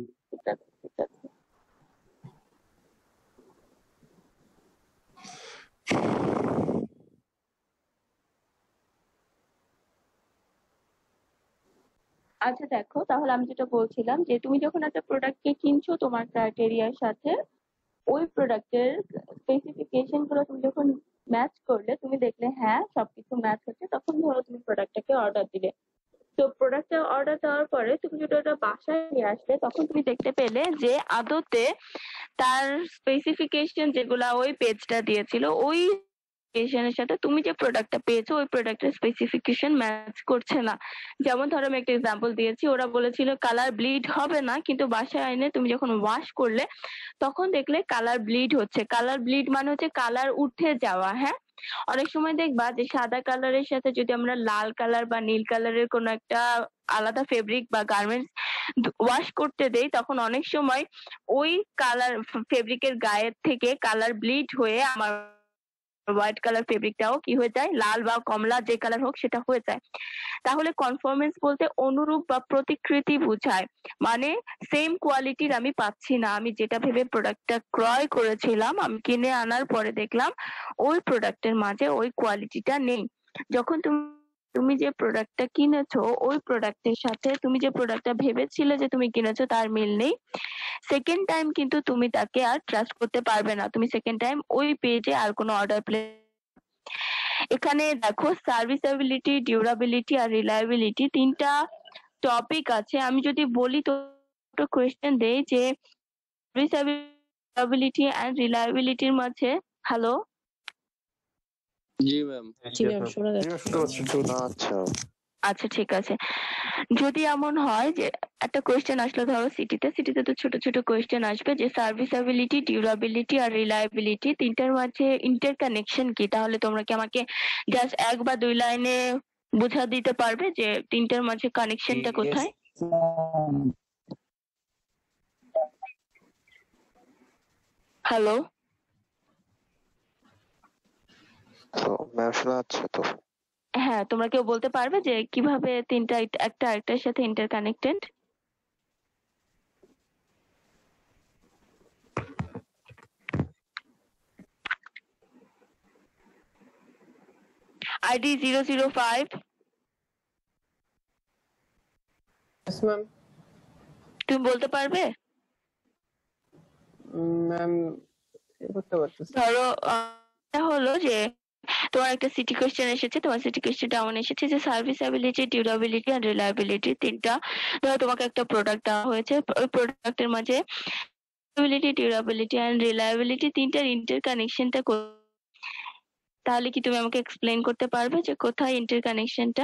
আচ্ছা দেখো, তাহলে আমি যেটা বলছিলাম যে তুমি যখন একটা প্রোডাক্টকে কিনছো তোমার ক্রাইটেরিয়ার সাথে, ওই প্রোডাক্টের স্পেসিফিকেশন গুলো তুমি যখন ম্যাচ করলে, তুমি দেখলে হ্যাঁ সবকিছু ম্যাচ হচ্ছে, তখন ধরো তুমি প্রোডাক্টটাকে অর্ডার দিলে। তো প্রোডাক্টটা অর্ডার দেওয়ার পরে তুমি যদি ওটা বাসায় নিয়ে আসলে, তখন তুমি দেখতে পেলে যে আদতে তার স্পেসিফিকেশন যেগুলা ওই পেজটা দিয়েছিল, ওই স্পেসিফিকেশনের সাথে তুমি যে প্রোডাক্টটা পেয়েছো ওই প্রোডাক্টের স্পেসিফিকেশন ম্যাচ করছে না। যেমন ধরো আমি একটা এক্সাম্পল দিয়েছি, ওরা বলেছিল কালার ব্লিড হবে না, কিন্তু বাসায় এনে তুমি যখন ওয়াশ করলে তখন দেখলে কালার ব্লিড হচ্ছে। কালার ব্লিড মানে হচ্ছে কালার উঠে যাওয়া। হ্যাঁ, অনেক সময় দেখবা যে সাদা কালারের সাথে যদি আমরা লাল কালার বা নীল কালারের কোনো একটা আলাদা ফেব্রিক বা গার্মেন্টস ওয়াশ করতে দেই, তখন অনেক সময় ওই কালার ফেব্রিকের গায়ের থেকে কালার ব্লিড হয়ে আমার হোয়াইট কালার ফেব্রিকটাও কি হয়ে যায়, লাল বা কমলা যে কালার হোক সেটা হয়ে যায়। তাহলে কনফরমেন্স বলতে অনুরূপ বা প্রতিকৃতি বোঝায়, মানে সেম কোয়ালিটির আমি পাচ্ছি না। আমি যেটা ভেবে প্রোডাক্টটা ক্রয় করেছিলাম, আমি কিনে আনার পরে দেখলাম ওই প্রোডাক্টের মাঝে ওই কোয়ালিটিটা নেই। যখন তুমি যে প্রোডাক্টটা কিনেছো ওই প্রোডাক্টের সাথে তুমি যে প্রোডাক্টটা ভেবেছিলে যে তুমি কিনেছো তার মিল নেই, সেকেন্ড টাইম কিন্তু তুমি তাকে আর ট্রাস্ট করতে পারবে না। তুমি সেকেন্ড টাইম ওই পেজে আর কোনো অর্ডার এখানে দেখো সার্ভিসেবিলিটি, ডিউরাবিলিটি আর রিলায়েবিলিটি তিনটা টপিক আছে। আমি যদি বলি তো কোয়েশ্চেন দেই যে সার্ভিসেবিলিটি এন্ড রিলায়েবিলিটির মাঝে, হ্যালো জি ম্যাম। শোনা যাচ্ছে। আচ্ছা আচ্ছা ঠিক আছে। যদি এমন হয় যে একটা কোয়েশ্চেন আসলো, ধরো সিটিতে তো ছোট ছোট কোয়েশ্চেন আসবে যে সার্ভিসেবিলিটি, ডিউরাবিলিটি আর রিলায়েবিলিটি তিনটার মাঝে ইন্টারকানেকশন কি, তাহলে তোমরা কি আমাকে জাস্ট 1 বা 2 লাইনে বুঝা দিতে পারবে যে তিনটার মাঝে কানেকশনটা কোথায়? হ্যালো ম্যাম শোনা যাচ্ছে তো? হ্যাঁ, তোমরা কেউ বলতে পারবে যে কিভাবে তিনটা একটা আরেকটার সাথে ইন্টারকানেক্টেড? ID 005, yes ma'am. তুমি বলতে পারবে? ম্যাম করতে পারতেছি। ধরো হলো যে তোমার একটা সিটি কোয়েশ্চেন এসেছে, তোমার সিটি কোয়েশ্চেনটা এমন এসেছে যে সার্ভিসেবিলিটি, ডিউরাবিলিটি আর রিলায়েবিলিটি তিনটা, ধরো তোমাকে একটা প্রোডাক্ট দেওয়া হয়েছে, ওই প্রোডাক্টের মাঝে ডিউরাবিলিটি এন্ড রিলায়েবিলিটি তিনটার ইন্টারকানেকশনটা, তাহলে কি তুমি আমাকে এক্সপ্লেইন করতে পারবে যে কোথায় ইন্টারকানেকশনটা?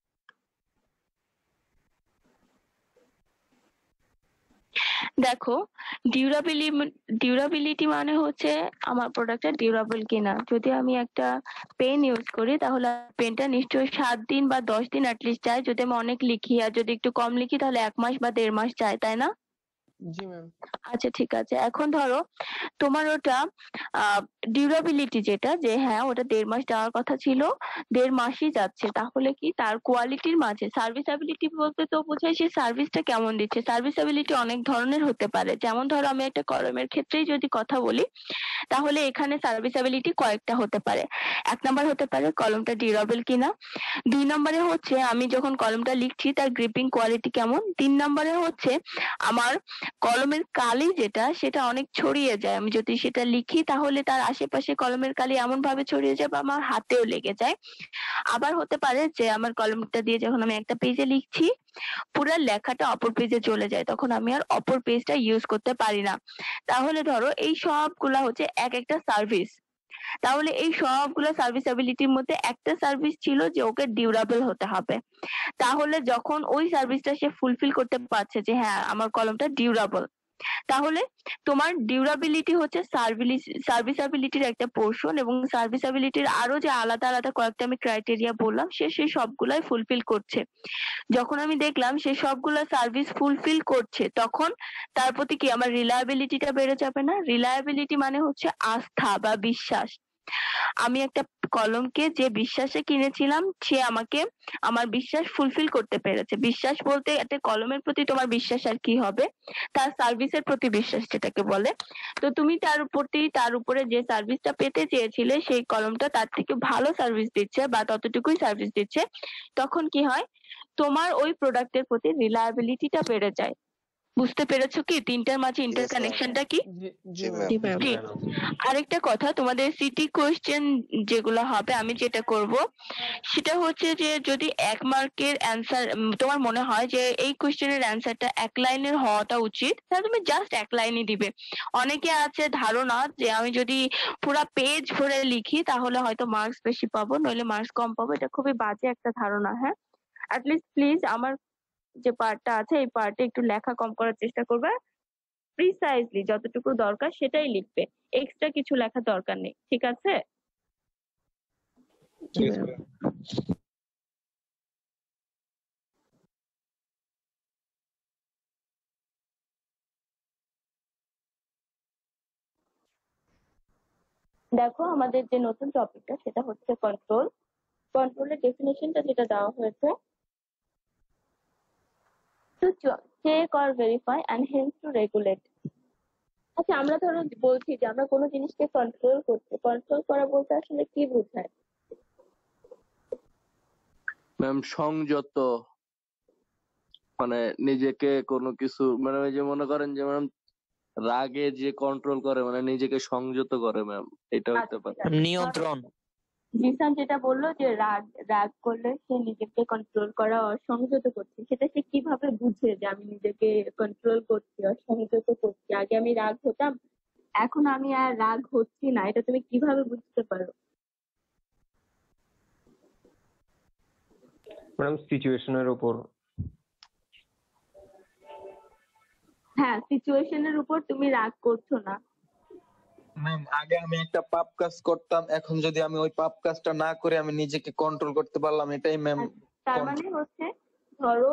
দেখো, ডিউরাবিলিটি মানে হচ্ছে আমার প্রোডাক্টটা ডিউরাবল কিনা। যদি আমি একটা পেন ইউজ করি তাহলে পেনটা নিশ্চয়ই 7 দিন বা 10 দিন অ্যাটলিস্ট যায়। যদি আমি অনেক লিখি আর যদি একটু কম লিখি তাহলে 1 মাস বা 1.5 মাস যায়, তাই না? জি ম্যাম। আচ্ছা ঠিক আছে। এখন ধরো তোমার ওটা ডিউরাবিলিটি যেটা, যে হ্যাঁ ওটা 1.5 মাস যাওয়ার কথা ছিল, 1.5 মাসই যাচ্ছে, তাহলে কি তার কোয়ালিটির মাঝে সার্ভিসেবিলিটি বলতে তো বোঝায় সে সার্ভিসটা কেমন দিচ্ছে। সার্ভিসেবিলিটি অনেক ধরনের হতে পারে, যেমন ধরো আমি একটা কলমের ক্ষেত্রেই যদি কথা বলি তাহলে এখানে সার্ভিসেবিলিটি কয়েকটা হতে পারে। 1 নাম্বার হতে পারে কলমটা ডিউরেবল কিনা, 2 নম্বরে হচ্ছে আমি যখন কলমটা লিখছি তার গ্রিপিং কোয়ালিটি কেমন, 3 নম্বরে হচ্ছে আমার কলমের কালি যেটা সেটা অনেক ছড়িয়ে যায়, আমি যদি সেটা লিখি তাহলে তাহলে তার আশেপাশে কলমের কালি এমন ভাবে ছড়িয়ে যায় বা আমার হাতেও লেগে যায়। আবার হতে পারে যে আমার কলমটা দিয়ে যখন আমি একটা পেজে লিখছি পুরো লেখাটা অপর পেজে চলে যায়, তখন আমি আর অপর পেজটা ইউজ করতে পারি না। তাহলে ধরো এই সবগুলা হচ্ছে এক একটা সার্ভিস। তাহলে এই সবগুলো সার্ভিসেবিলিটির মধ্যে একটা সার্ভিস ছিল যে ওকে ডিউরেবল হতে হবে। তাহলে যখন ওই সার্ভিসটা সে ফুলফিল করতে পারছে যে হ্যাঁ আমার কলমটা ডিউরেবল, তাহলে তোমার ডিউরাবিলিটি হচ্ছে সার্ভিসেবিলিটির একটা পোর্শন, এবং সার্ভিসেবিলিটির আরো যে আলাদা আলাদা কয়েকটা আমি ক্রাইটেরিয়া বললাম সে সেই সবগুলাই ফুলফিল করছে। যখন আমি দেখলাম সে সবগুলা সার্ভিস ফুলফিল করছে তখন তার প্রতি কি আমার রিলায়েবিলিটিটা বেড়ে যাবে না? রিলায়েবিলিটি মানে হচ্ছে আস্থা বা বিশ্বাস। আমি একটা কলমকে যে বিশ্বাসে কিনেছিলাম সে আমাকে আমার বিশ্বাস ফুলফিল করতে পেরেছে। বিশ্বাস বলতে একটা কলমের প্রতি তোমার বিশ্বাস আর কি হবে, তার সার্ভিসের প্রতি বিশ্বাস যেটাকে বলে। তো তুমি তার উপরে যে সার্ভিসটা পেতে চেয়েছিলে সেই কলমটা তার থেকে ভালো সার্ভিস দিচ্ছে বা ততটুকুই সার্ভিস দিচ্ছে, তখন কি হয় তোমার ওই প্রোডাক্টের প্রতি রিলায়েবিলিটিটা বেড়ে যায়। বুঝতে পেরেছো কি তিনটার মাঝে ইন্টারকানেকশনটা কি? জি জি ম্যাম। আরেকটা কথা, তোমাদের সিটি কোয়েশ্চেন যেগুলো হবে আমি যেটা করব সেটা হচ্ছে যে যদি 1 মার্কের অ্যান্সার তোমার মনে হয় যে এই কোয়েশ্চেনের অ্যান্সারটা 1 লাইনের হওয়াটা উচিত, তাহলে তুমি জাস্ট 1 লাইনই দিবে। অনেকে আছে ধারণা যে আমি যদি পুরো পেজ ভরে লিখি তাহলে হয়তো মার্কস বেশি পাবো নইলে মার্কস কম পাবো। এটা খুবই বাজে একটা ধারণা। হ্যাঁ, অ্যাটলিস্ট প্লিজ আমার যে পার্টটা আছে এই পার্টে একটু লেখা কম করার চেষ্টা করবে। প্রিসাইজলি যতটুকু দরকার সেটাই লিখবে, এক্সট্রা কিছু লেখার দরকার নেই, ঠিক আছে? দেখো আমাদের যে নতুন টপিকটা সেটা হচ্ছে কন্ট্রোল। কন্ট্রোলের ডেফিনেশনটা যেটা দেওয়া হয়েছে, to check or verify and hence to regulate. আচ্ছা, আমরা ধরো বলছি যে আমরা কোনো জিনিসকে কন্ট্রোল করছি, কন্ট্রোল করা বলতে আসলে কি বোঝায়? ম্যাম সংযত, মানে নিজেকে কোনো কিছু, মানে ওই যে মনে করেন যে ম্যাম রাগে যে কন্ট্রোল করে, মানে নিজেকে সংযত করে ম্যাম, এটা হতে আচ্ছা, পারে। ঠিক আছে। নিয়ন্ত্রণ। জিসান যেটা বললো যে রাগ করলে সে নিজেকে কন্ট্রোল করা অসংযত করছে, সেটা সে কিভাবে বুঝে যে আমি নিজেকে কন্ট্রোল করছি, অসংযত করছি? আগে আমি রাগ হতাম, এখন আমি আর রাগ হচ্ছি না, এটা তুমি কিভাবে বুঝতে পারো? ম্যাডাম সিচুয়েশনের উপর। হ্যাঁ, সিচুয়েশনের উপর তুমি রাগ করছো না। ম্যাম আগে আমি একটা পাপ কাজ করতাম, এখন যদি আমি ওই পাপ কাজটা না করে আমি নিজেকে কন্ট্রোল করতে পারলাম, এটাই ম্যাম। তার মানে হচ্ছে ধরো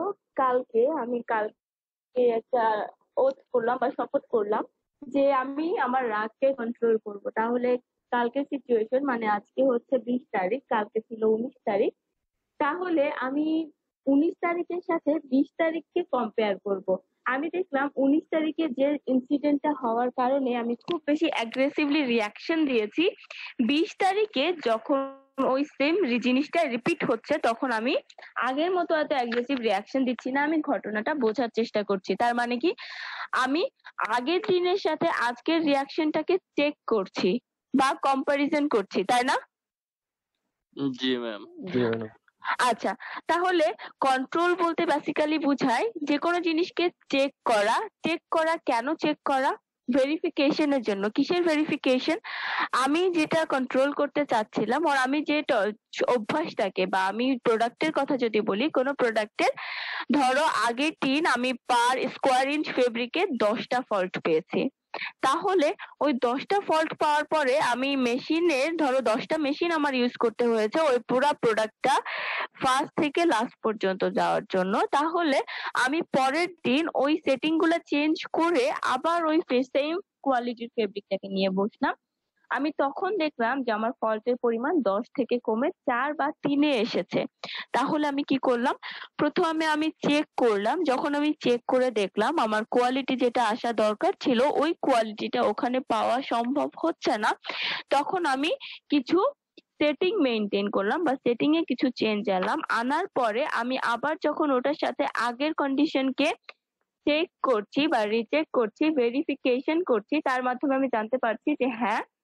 কালকে একটা ওথ করলাম বা শপথ করলাম যে আমি আমার রাগকে কন্ট্রোল করব। তাহলে কালকে সিচুয়েশন মানে আজকে হচ্ছে 20 তারিখ, কালকে ছিল 19 তারিখ, তাহলে আমি 19 তারিখের সাথে 20 তারিখকে কম্পেয়ার করব। আমি দেখলাম 19 তারিখে যে ইনসিডেন্টটা হওয়ার কারণে আমি খুব বেশি অ্যাগ্রেসিভলি রিয়াকশন দিয়েছি, 20 তারিখে যখন ওই সেম জিনিসটা রিপিট হচ্ছে তখন আমি আগের মতো এত অ্যাগ্রেসিভ রিয়াকশন দিচ্ছি না, আমি ঘটনাটা বোঝার চেষ্টা করছি। তার মানে কি আমি আগের দিনের সাথে আজকের রিয়াকশনটাকে চেক করছি বা কম্পারিজন করছি, তাই না? জি ম্যাম। আচ্ছা, তাহলে কন্ট্রোল বলতে বেসিক্যালি বোঝায় যে কোনো জিনিসকে চেক করা। কেন চেক করা? ভেরিফিকেশনের জন্য। কিসের ভেরিফিকেশন? আমি যেটা কন্ট্রোল করতে চাচ্ছিলাম, আর আমি যে অভ্যাসটাকে বা আমি প্রোডাক্টের কথা যদি বলি, কোনো প্রোডাক্টের ধরো আগের দিন আমি পার স্কোয়ার ইঞ্চ ফেব্রিকে 10টা ফল্ট পেয়েছি, তাহলে ওই 10টা ফল্ট পাওয়ার পরে আমি মেশিনের ধরো 10টা মেশিন আমার ইউজ করতে হয়েছে ওই পুরো প্রোডাক্টটা ফার্স্ট থেকে লাস্ট পর্যন্ত যাওয়ার জন্য। তাহলে আমি পরের দিন ওই সেটিং গুলো চেঞ্জ করে আবার ওই সেম কোয়ালিটির ফেব্রিকটাকে নিয়ে বসলাম। আমি তখন দেখলাম যে আমার ফল্টের পরিমাণ 10 থেকে কমে 4 বা 3-এ এসেছে। তাহলে আমি কি করলাম? প্রথমে আমি চেক করলাম, যখন আমি চেক করে দেখলাম আমার কোয়ালিটি যেটা আসা দরকার ছিল ওই কোয়ালিটিটা ওখানে পাওয়া সম্ভব হচ্ছে না, তখন আমি কিছু সেটিং মেইনটেইন করলাম বা সেটিং এ কিছু চেঞ্জ আনার পরে আমি আবার যখন ওটার সাথে আগের কন্ডিশনকে চেক করছি বা রিচেক করছি, ভেরিফিকেশন করছি, তার মাধ্যমে আমি জানতে পারছি যে হ্যাঁ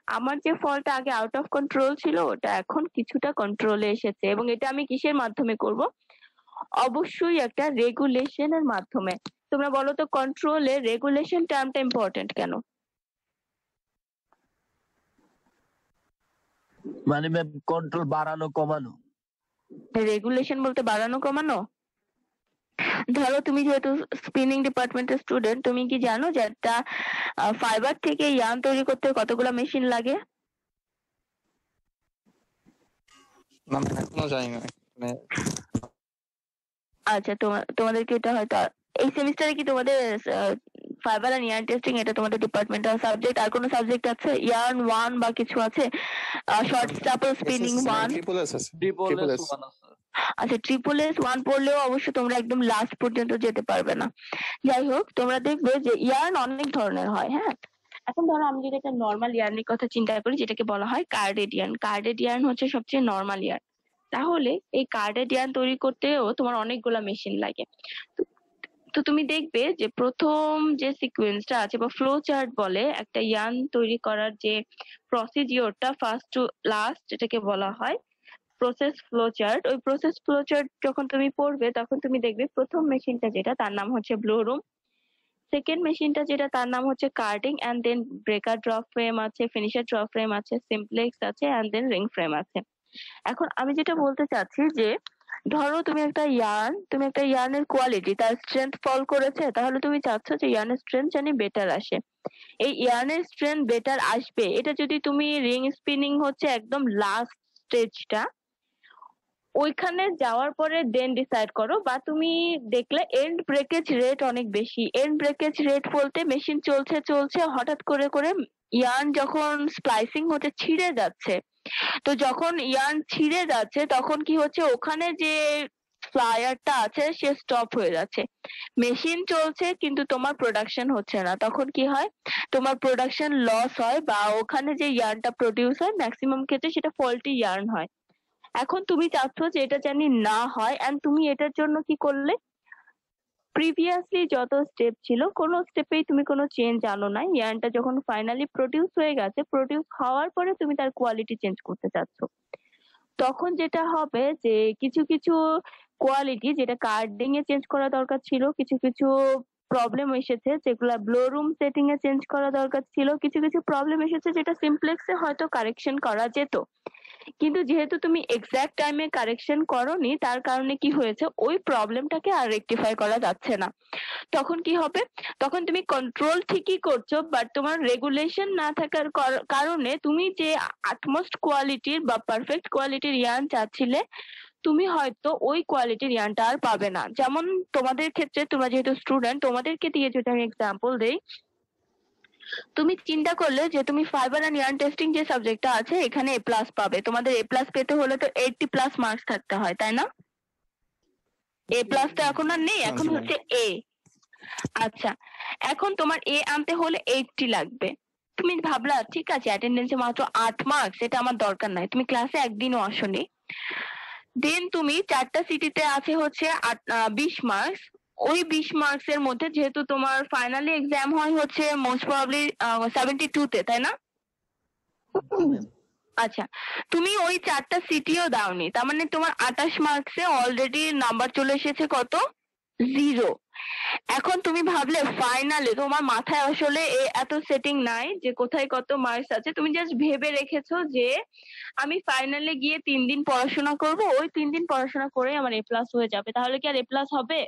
আমার যে ফলটা আগে আউট অফ কন্ট্রোল ছিল ওটা এখন কিছুটা কন্ট্রোলে এসেছে, এবং এটা আমি কিসের মাধ্যমে করব? অবশ্যই একটা রেগুলেশনের মাধ্যমে। তোমরা বলো তো কন্ট্রোলে রেগুলেশন টার্মটা ইম্পর্টেন্ট কেন? মানে ম্যাম কন্ট্রোল বাড়ানো কমানো। রেগুলেশন বলতে বাড়ানো কমানো। ধরো তুমি যেহেতু স্পিনিং ডিপার্টমেন্টের স্টুডেন্ট, তুমি কি জানো যে একটা ফাইবার থেকে ইয়ার্ন তৈরি করতে কতগুলো মেশিন লাগে? না আমি এখনো জানি না মানে আচ্ছা, তোমাদেরকে এটা হয়তো এই সেমিস্টারে কি তোমাদের ফাইবার এন্ড ইয়ার্ন টেস্টিং এটা তোমাদের ডিপার্টমেন্টাল সাবজেক্ট? আর কোনো সাবজেক্ট আছে ইয়ার্ন 1 বা কিছু আছে? Short staple spinning 1? Triple S আছে। ট্রিপল এস 1 আছে। আচ্ছা, ট্রিপল এস 1 পড়লেও অবশ্য তোমরা একদম লাস্ট পর্যন্ত যেতে পারবে না। যাই হোক, তোমরা দেখবে যে ইয়ার্ন অনেক ধরনের হয়। হ্যাঁ, এখন ধরো আমি যদি একটা নর্মাল ইয়ার্নের কথা চিন্তা করি, যেটাকে বলা হয় কার্ডেড ইয়ার্ন। কার্ডেড ইয়ার্ন হচ্ছে সবচেয়ে নর্মাল ইয়ার্ন। তাহলে এই কার্ডেড ইয়ার্ন তৈরি করতেও তোমার অনেকগুলা মেশিন লাগে। তো তুমি দেখবে যে প্রথম যে সিকোয়েন্সটা আছে বা ফ্লো চার্ট বলে একটা ইয়ার্ন তৈরি করার যে প্রসিডিওরটা, ফার্স্ট টু লাস্ট যেটাকে বলা হয় প্রসেস ফ্লো চার্ট। ওই প্রসেস ফ্লো চার্ট যখন তুমি পড়বে তখন তুমি দেখবে প্রথম মেশিনটা যেটা তার নাম হচ্ছে ব্লো রুম, সেকেন্ড মেশিনটা যেটা তার নাম হচ্ছে carding, and then breaker drop frame আছে, ফিনিশার ড্রপ ফ্রেম আছে, সিমপ্লেক্স আছে, এন্ড দেন রিং ফ্রেম আছে। এখন আমি যেটা বলতে চাচ্ছি যে ধরো তুমি একটা ইয়ার্নের কোয়ালিটি তার স্ট্রেংথ ফল করেছে, তাহলে তুমি চাচ্ছ যে ইয়ার্নের স্ট্রেংথ জানি বেটার আসে। এই ইয়ার্নের স্ট্রেংথ বেটার আসবে এটা যদি তুমি রিং স্পিনিং হচ্ছে একদম লাস্ট স্টেজটা, ওইখানে যাওয়ার পরে দেন ডিসাইড করো। বা তুমি দেখলে এন্ড ব্রেকেজ রেট অনেক বেশি। এন্ড ব্রেকেজ রেট বলতে মেশিন চলছে চলছে হঠাৎ করে করে ইয়ার্ন যখন স্প্লাইসিং হচ্ছে ছিঁড়ে যাচ্ছে, তো যখন ইয়ার্ন ছিঁড়ে যাচ্ছে তখন কি হচ্ছে, ওখানে যে ফ্লায়ারটা আছে সে স্টপ হয়ে যাচ্ছে। মেশিন চলছে কিন্তু তোমার প্রোডাকশন হচ্ছে না, তখন কি হয়, তোমার প্রোডাকশন লস হয় বা ওখানে যে ইয়ার্নটা প্রডিউস হয় ম্যাক্সিমাম ক্ষেত্রে সেটা ফল্টি ইয়ার্ন হয়। এখন তুমি চাচ্ছ যে এটা জানি না হয়, এন্ড তুমি এটার জন্য কি করলে, প্রিভিয়াসলি যত স্টেপ ছিল কোনো স্টেপেই তুমি কোনো চেঞ্জ আনো না। ইয়ার্নটা যখন ফাইনালি প্রডিউস হয়ে গেছে, প্রডিউস হওয়ার পরে তুমি তার কোয়ালিটি চেঞ্জ করতে চাচ্ছ, তখন যেটা হবে যে কিছু কিছু কোয়ালিটি যেটা কার্ডিং এ চেঞ্জ করা দরকার ছিল, কিছু কিছু প্রবলেম এসেছে যেগুলা ব্লো রুম সেটিং এ চেঞ্জ করা দরকার ছিল, কিছু কিছু প্রবলেম এসেছে যেটা সিমপ্লেক্সে হয়তো কারেকশন করা যেত, কিন্তু যেহেতু তুমি এক্সাক্ট টাইমে কারেকশন করোনি তার কারণে কি হয়েছে, ওই প্রবলেমটাকে আর রেকটিফাই করা যাচ্ছে না। তখন কি হবে, তখন তুমি কন্ট্রোল ঠিকই করছো বাট তোমার রেগুলেশন না থাকার কারণে তুমি যে আটমোস্ট কোয়ালিটির বা পারফেক্ট কোয়ালিটির ইয়ার্ন চাচ্ছিলে তুমি হয়তো ওই কোয়ালিটির ইয়ার্নটা আর পাবে না। যেমন তোমাদের ক্ষেত্রে, তোমরা যেহেতু স্টুডেন্ট, তোমাদেরকে দিয়ে যদি আমি এক্সাম্পল দেই, তুমি চিন্তা করলে যে তুমি ফাইবার এন্ড ইয়ার্ন টেস্টিং যে সাবজেক্টটা আছে এখানে এ প্লাস পাবে, তোমাদের এ প্লাস পেতে হলে তো 80+ মার্কস থাকতে হয়, তাই না? এ প্লাসটা এখন আর নেই, এখন হচ্ছে এ। আচ্ছা, এখন তোমার এ আনতে হলে 80 লাগবে। তুমি ভাবলা ঠিক আছে অ্যাটেন্ডেন্সে মাত্র 8 মার্কস, এটা আমার দরকার নাই, তুমি ক্লাসে একদিনও আসোনি। দেন তুমি 4টা সিটিতে আছে হচ্ছে 20 মার্কস। ওই 20 মার্কস এর মধ্যে যেহেতু তোমার ফাইনালি এক্সাম হয় হচ্ছে মোস্ট প্রবাবলি 72 তে, তাই না? আচ্ছা, তুমি ওই 4টা সিটিও দাওনি, তার মানে তোমার 28 মার্কসে অলরেডি নাম্বার চলে এসেছে কত, 0। এখন তুমি ভাবলে ফাইনালে তোমার মাথায় আসলে এত সেটিং নাই যে কোথায় কত মার্কস আছে, তুমি জাস্ট ভেবে রেখেছো যে আমি ফাইনালে গিয়ে 3 দিন পড়াশোনা করব, ওই 3 দিন পড়াশোনা করে আমার এ প্লাস হয়ে যাবে, তাহলে কি আর এ প্লাস হবে?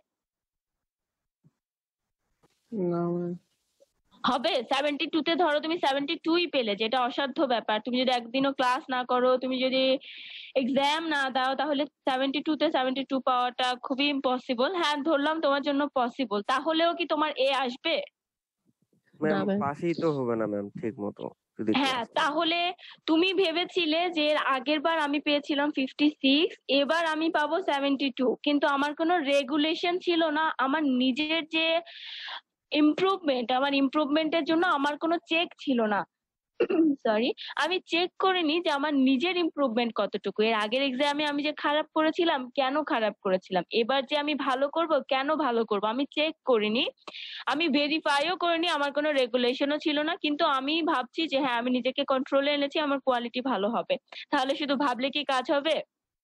না হবে? 72 তে ধরো তুমি 72ই পেলে, যেটা অসাধ্য ব্যাপার। তুমি যদি একদিনও ক্লাস না করো, তুমি যদি এক্সাম না দাও, তাহলে 72 তে 72 পাওয়াটা খুবই ইম্পসিবল। হ্যাঁ, ধরলাম তোমার জন্য পসিবল, তাহলেও কি তোমার এ আসবে? ম্যাম পাশেই তো হবে না ম্যাম ঠিক মতো যদি হ্যাঁ, তাহলে তুমি ভেবেছিলে যে আগের বার আমি পেয়েছিলাম 56, এবার আমি পাবো 72, কিন্তু আমার কোনো রেগুলেশন ছিল না, আমার নিজের যে ইমপ্রুভমেন্ট, আমার ইমপ্রুভমেন্টের জন্য আমার কোনো চেক ছিল না। সরি, আমি চেক করিনি যে আমার নিজের ইমপ্রুভমেন্ট কতটুকু। এর আগের এক্সামে আমি যে খারাপ করেছিলাম, কেন খারাপ করেছিলাম, এবার যে আমি ভালো করব, কেন ভালো করব, আমি চেক করিনি, আমি ভেরিফাইও করিনি, আমার কোনো রেগুলেশনও ছিল না, কিন্তু আমি ভাবছি যে হ্যাঁ আমি নিজেকে কন্ট্রোলে এনেছি, আমার কোয়ালিটি ভালো হবে। তাহলে শুধু ভাবলে কি কাজ হবে?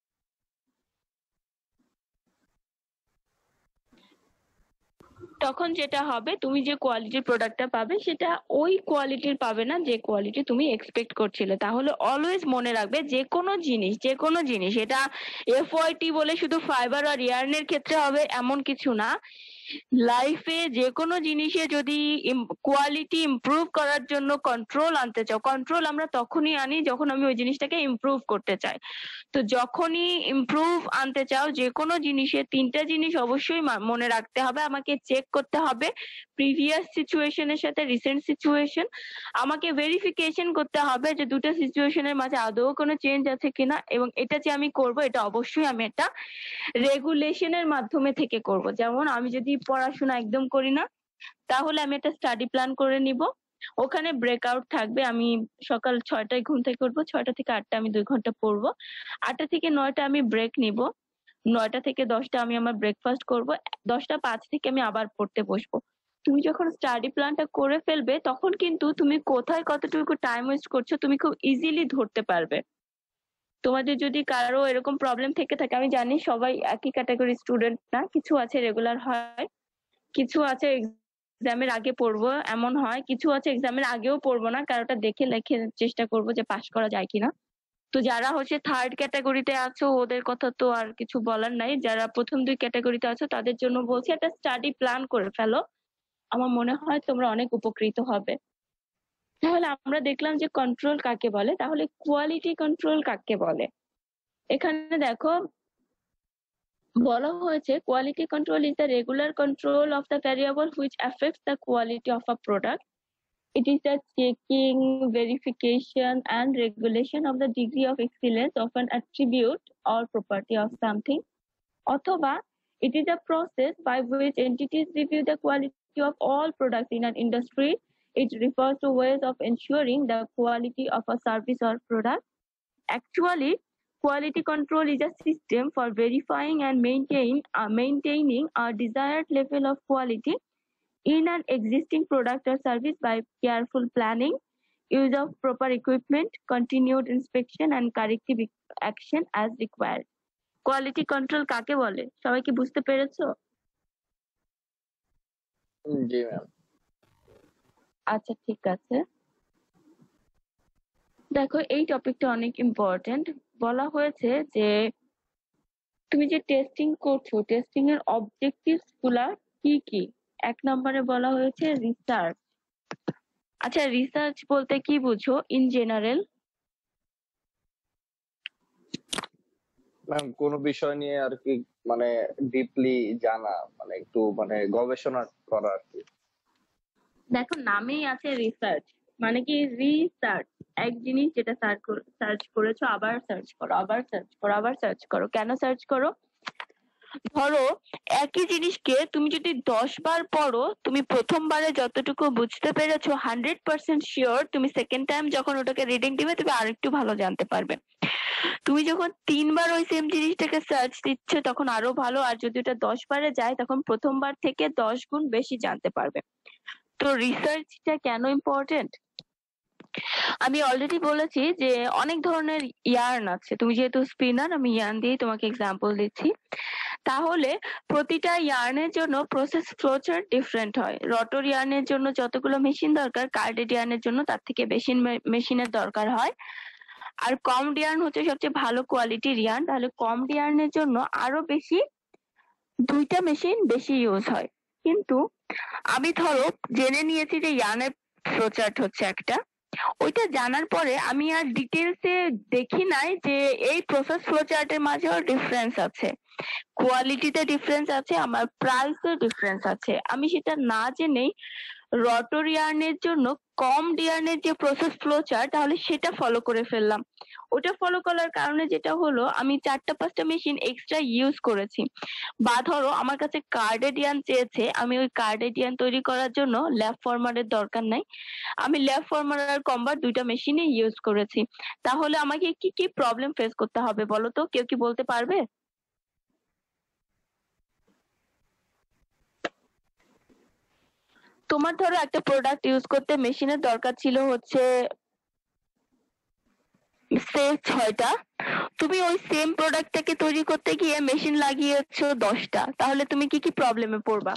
তখন যেটা হবে, তুমি যে কোয়ালিটির প্রোডাক্টটা পাবে সেটা ওই কোয়ালিটির পাবে না যে কোয়ালিটি তুমি এক্সপেক্ট করছিলে। তাহলে অলওয়েজ মনে রাখবে যে কোনো জিনিস এটা এফওআইটি বলে শুধু ফাইবার আর ইয়ার্নের ক্ষেত্রে হবে এমন কিছু না। লাইফে যে কোনো জিনিসে যদি কোয়ালিটি ইমপ্রুভ করার জন্য কন্ট্রোল আনতে চাও, কন্ট্রোল আমরা তখনই আনি যখন আমি ওই জিনিসটাকে ইমপ্রুভ করতে চাই। তো যখনই ইমপ্রুভ আনতে চাও যে কোনো জিনিসে তিনটা জিনিস অবশ্যই মনে রাখতে হবে। আমাকে চেক করতে হবে প্রিভিয়াস সিচুয়েশনের সাথে রিসেন্ট সিচুয়েশন, আমাকে ভেরিফিকেশন করতে হবে যে দুটো সিচুয়েশনের মাঝে আদৌ কোনো চেঞ্জ আছে কিনা, এবং এটা যে আমি করব এটা অবশ্যই আমি একটা রেগুলেশনের মাধ্যমে থেকে করব। যেমন আমি যদি পড়াশোনা একদম করি না, তাহলে আমি একটা স্টাডি প্ল্যান করে নিব, ওখানে ব্রেকআউট থাকবে। আমি সকাল 6টায় ঘুম থেকে উঠবো, 6টা থেকে 8টা আমি 2 ঘন্টা পড়বো, 8টা থেকে 9টা আমি ব্রেক নিব, 9টা থেকে 10টা আমি আমার ব্রেকফাস্ট করব, 10টা 5 থেকে আমি আবার পড়তে বসবো। তুমি যখন স্টাডি প্ল্যানটা করে ফেলবে তখন কিন্তু তুমি কোথায় কতটুকু টাইম ওয়েস্ট করছো তুমি খুব ইজিলি ধরতে পারবে। তোমাদের যদি কারো এরকম প্রবলেম থেকে থাকে, আমি জানি সবাই একই ক্যাটাগরি স্টুডেন্ট না, কিছু আছে রেগুলার হয়, কিছু আছে এক্সামের আগে পড়বো এমন হয়, কিছু আছে এক্সামের আগেও পড়বো না, কারোটা দেখে লেখে চেষ্টা করবো যে পাশ করা যায় কিনা। তো যারা হচ্ছে থার্ড ক্যাটাগরিতে আছো ওদের কথা তো আর কিছু বলার নাই, যারা প্রথম 2 ক্যাটাগরিতে আছো তাদের জন্য বলছি একটা স্টাডি প্ল্যান করে ফেলো, আমার মনে হয় তোমরা অনেক উপকৃত হবে। তাহলে আমরা দেখলাম যে কন্ট্রোল কাকে বলে, তাহলে কোয়ালিটি কন্ট্রোল কাকে বলে। এখানে দেখো বলা হয়েছে quality control is the regular control of the variable which affects the quality of a product. It is the checking, verification and regulation of the degree of excellence of an attribute or property of something. অথবা it is a process by which entities review the quality of all products in an industry. It refers to ways of ensuring the quality of a service or product. Actually, quality control is a system for verifying and maintaining a desired level of quality in an existing product or service by careful planning, use of proper equipment, continued inspection and corrective action as required. Quality control কাকে বলে সবাই কি বুঝতে পেরেছো? জি ma'am. আচ্ছা ঠিক আছে, দেখো এই টপিকটা অনেক ইম্পর্টেন্ট। বলা হয়েছে যে তুমি যে টেস্টিং করছো, টেস্টিং এর অবজেক্টিভস গুলা কি কি? 1 নম্বরে বলা হয়েছে রিসার্চ। আচ্ছা রিসার্চ বলতে কি বুঝো ইন জেনারেল? ম্যাম কোন বিষয় নিয়ে আর কি মানে ডিপলি জানা, মানে একটু মানে গবেষণা করা আর কি। দেখো নামেই আছে রিসার্চ, মানে কি রিসার্চ, এক জিনিস যেটা সার্চ করেছো আবার সার্চ করো, আবার সার্চ করো, আবার সার্চ করো। কেন সার্চ করো? ধরো একই জিনিসকে তুমি যদি 10 বার পড়ো, তুমি প্রথমবারে যতটুকু বুঝতে পেরেছো 100% শিওর তুমি সেকেন্ড টাইম যখন ওটাকে রিডিং দিবে তুমি আরেকটু ভালো জানতে পারবে। তুমি যখন 3 বার ওই সেম জিনিসটাকে সার্চ দিচ্ছ তখন আরো ভালো, আর যদি ওটা 10 বারে যায় তখন প্রথমবার থেকে 10 গুণ বেশি জানতে পারবে। তো রিসার্চটা কেন ইম্পর্টেন্ট? আমি অলরেডি বলেছি যে অনেক ধরনের ইয়ার্ন আছে, তুমি যেহেতু স্পিনার আমি ইয়ার্ন দিয়ে তোমাকে এক্সাম্পল দিচ্ছি। তাহলে প্রতিটা ইয়ার্নের জন্য প্রসেস ফ্লোচার্ট ডিফারেন্ট হয়। রটর ইয়ার্নের জন্য যতগুলো মেশিন দরকার, কার্ডেড ইয়ার্নের জন্য তার থেকে বেশি মেশিনের দরকার হয়। আর কম ইয়ার্ন হচ্ছে সবচেয়ে ভালো কোয়ালিটির ইয়ার্ন, তাহলে কম ইয়ার্নের জন্য আরো বেশি 2টা মেশিন বেশি ইউজ হয়। কিন্তু আমি ধরো জেনে নিয়েছি যে ইয়ার্নের ফ্লোচার্ট হচ্ছে একটা, ওইটা জানার পরে আমি আর ডিটেলসে দেখি নাই যে এই প্রসেস ফ্লোচার্টের মাঝেও ডিফারেন্স আছে, কোয়ালিটিতে ডিফারেন্স আছে, আমার প্রাইসে ডিফারেন্স আছে। আমি সেটা না জেনেই রটর ইয়ার্নের জন্য কম ইয়ার্নের যে প্রসেস ফ্লোচার্ট তাহলে সেটা ফলো করে ফেললাম। ওটা ফলো করার কারণে যেটা হলো আমি 4-5টা মেশিন এক্সট্রা ইউজ করেছি। বা ধরো আমার কাছে কার্ডেডিয়ান চেয়েছে, আমি ওই কার্ডেডিয়ান তৈরি করার জন্য ল্যাব ফরমারের দরকার নাই, আমি ল্যাব ফরমার আর কম্বার 2টা মেশিনে ইউজ করেছি। তাহলে আমাকে কি কি প্রবলেম ফেস করতে হবে বলো তো, কেউ কি বলতে পারবে? তোমার ধরো একটা প্রোডাক্ট ইউজ করতে মেশিনের দরকার ছিল হচ্ছে সে 6টা, তুমি ওই সেম প্রোডাক্টটাকে তৈরি করতে গিয়ে মেশিন লাগিয়েছো 10টা, তাহলে তুমি কি কি প্রবলেমে পড়বা?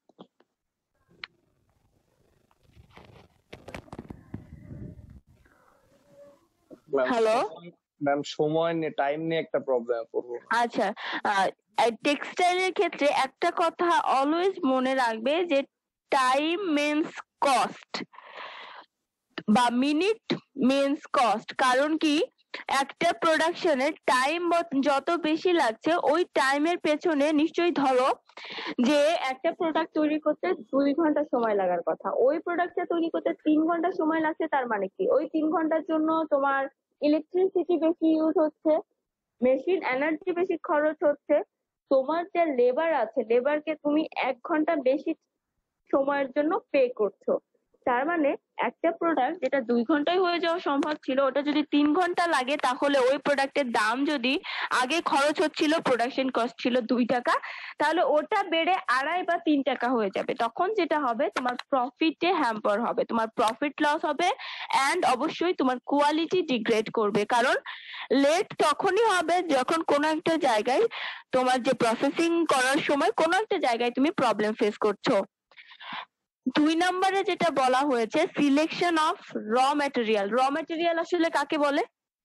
হ্যালো ম্যাম সময় নিয়ে টাইম নিয়ে একটা প্রবলেম পড়বো। আচ্ছা, টেক্সটাইলের ক্ষেত্রে একটা কথা অলওয়েজ মনে রাখবে যে টাইম মিন্স কস্ট বা মিনিট মিন্স কস্ট। কারণ কি, একটা প্রোডাকশনের টাইম যত বেশি লাগছে ওই টাইমের পেছনে নিশ্চয়ই ধরো যে একটা প্রোডাক্ট তৈরি করতে 2 ঘন্টা সময় লাগার কথা, ওই প্রোডাক্টটা তৈরি করতে 3 ঘন্টা সময় লাগছে, তার মানে কি ওই 3 ঘন্টার জন্য তোমার ইলেকট্রিসিটি বেশি ইউজ হচ্ছে, মেশিন এনার্জি বেশি খরচ হচ্ছে, তোমার যে লেবার আছে লেবারকে তুমি 1 ঘন্টা বেশি সময়ের জন্য পে করছো। তার মানে একটা প্রোডাক্ট যেটা 2 ঘন্টায় হয়ে যাওয়া সম্ভব ছিল ওটা যদি 3 ঘন্টা লাগে, তাহলে ওই প্রোডাক্টের দাম যদি আগে খরচ হচ্ছিল প্রোডাকশন কস্ট ছিল 2 টাকা, তাহলে ওটা বেড়ে 2.5 বা 3 টাকা হয়ে যাবে। তখন যেটা হবে তোমার প্রফিটে হ্যাম্পার হবে, তোমার প্রফিট লস হবে, এন্ড অবশ্যই তোমার কোয়ালিটি ডিগ্রেড করবে। কারণ লেট তখনই হবে যখন কোনো একটা জায়গায় তোমার যে প্রসেসিং করার সময় কোনো একটা জায়গায় তুমি প্রবলেম ফেস করছো। 2 নম্বরে যেটা বলা হয়েছে selection of raw material. Raw material আসলে কাকে বলে?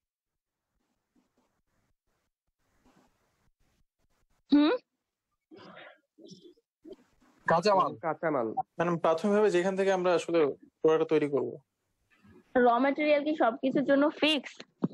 কাঁচামাল। কাঁচামাল মানে প্রাথমিকভাবে যেখান থেকে আমরা আসলে প্রোডাক্ট তৈরি করব। র ম্যাটেরিয়াল কি সবকিছুর জন্য ফিক্স?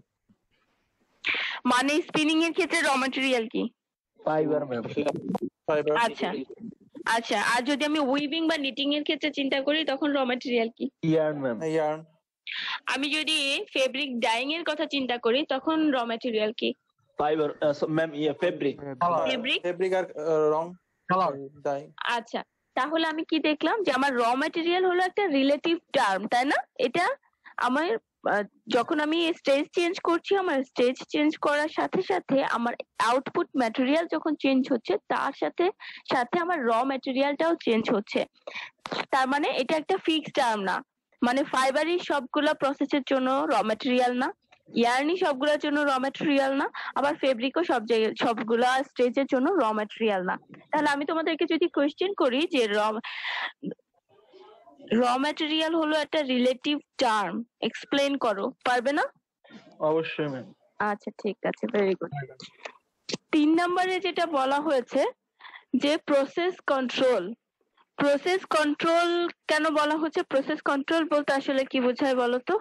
মানে স্পিনিং এর ক্ষেত্রে র ম্যাটেরিয়াল কি? Fibre ma'am. ফাইবার। আচ্ছা আচ্ছা, আর যদি আমি উইভিং বা নিটিং এর ক্ষেত্রে চিন্তা করি তখন র ম্যাটেরিয়াল কি? Yarn ma'am. ইয়ার্ন। আমি যদি ফেব্রিক ডাইং এর কথা চিন্তা করি তখন র ম্যাটেরিয়াল কি? Fibre ma'am, fabric. Fabric. Fabric আর রং কালার ডাই। আচ্ছা, তাহলে আমি কি দেখলাম যে আমার র ম্যাটেরিয়াল হলো একটা রিলেটিভ টার্ম, তাই না? এটা আমার যখন আমি স্টেজ চেঞ্জ করছি, আমার স্টেজ চেঞ্জ করার সাথে সাথে আমার আউটপুট ম্যাটেরিয়াল যখন চেঞ্জ হচ্ছে তার সাথে সাথে আমার র ম্যাটেরিয়ালটাও চেঞ্জ হচ্ছে। তার মানে এটা একটা ফিক্সড টার্ম না, মানে ফাইবারই সবগুলা প্রসেসের জন্য র ম্যাটেরিয়াল না, ইয়ার্নি সবগুলোর জন্য র ম্যাটেরিয়াল না, আবার ফেব্রিকও সবগুলা স্টেজের জন্য র ম্যাটেরিয়াল না। তাহলে আমি তোমাদেরকে যদি কোয়েশ্চেন করি যে র ম্যাটেরিয়াল হলো একটা রিলেটিভ টার্ম, এক্সপ্লেইন করো, পারবে না? অবশ্যই ম্যাম। আচ্ছা ঠিক আছে, ভেরি গুড। 3 নম্বরে যেটা বলা হয়েছে যে প্রসেস কন্ট্রোল। প্রসেস কন্ট্রোল কেন বলা হচ্ছে? প্রসেস কন্ট্রোল বলতে আসলে কি বোঝায় বলো তো?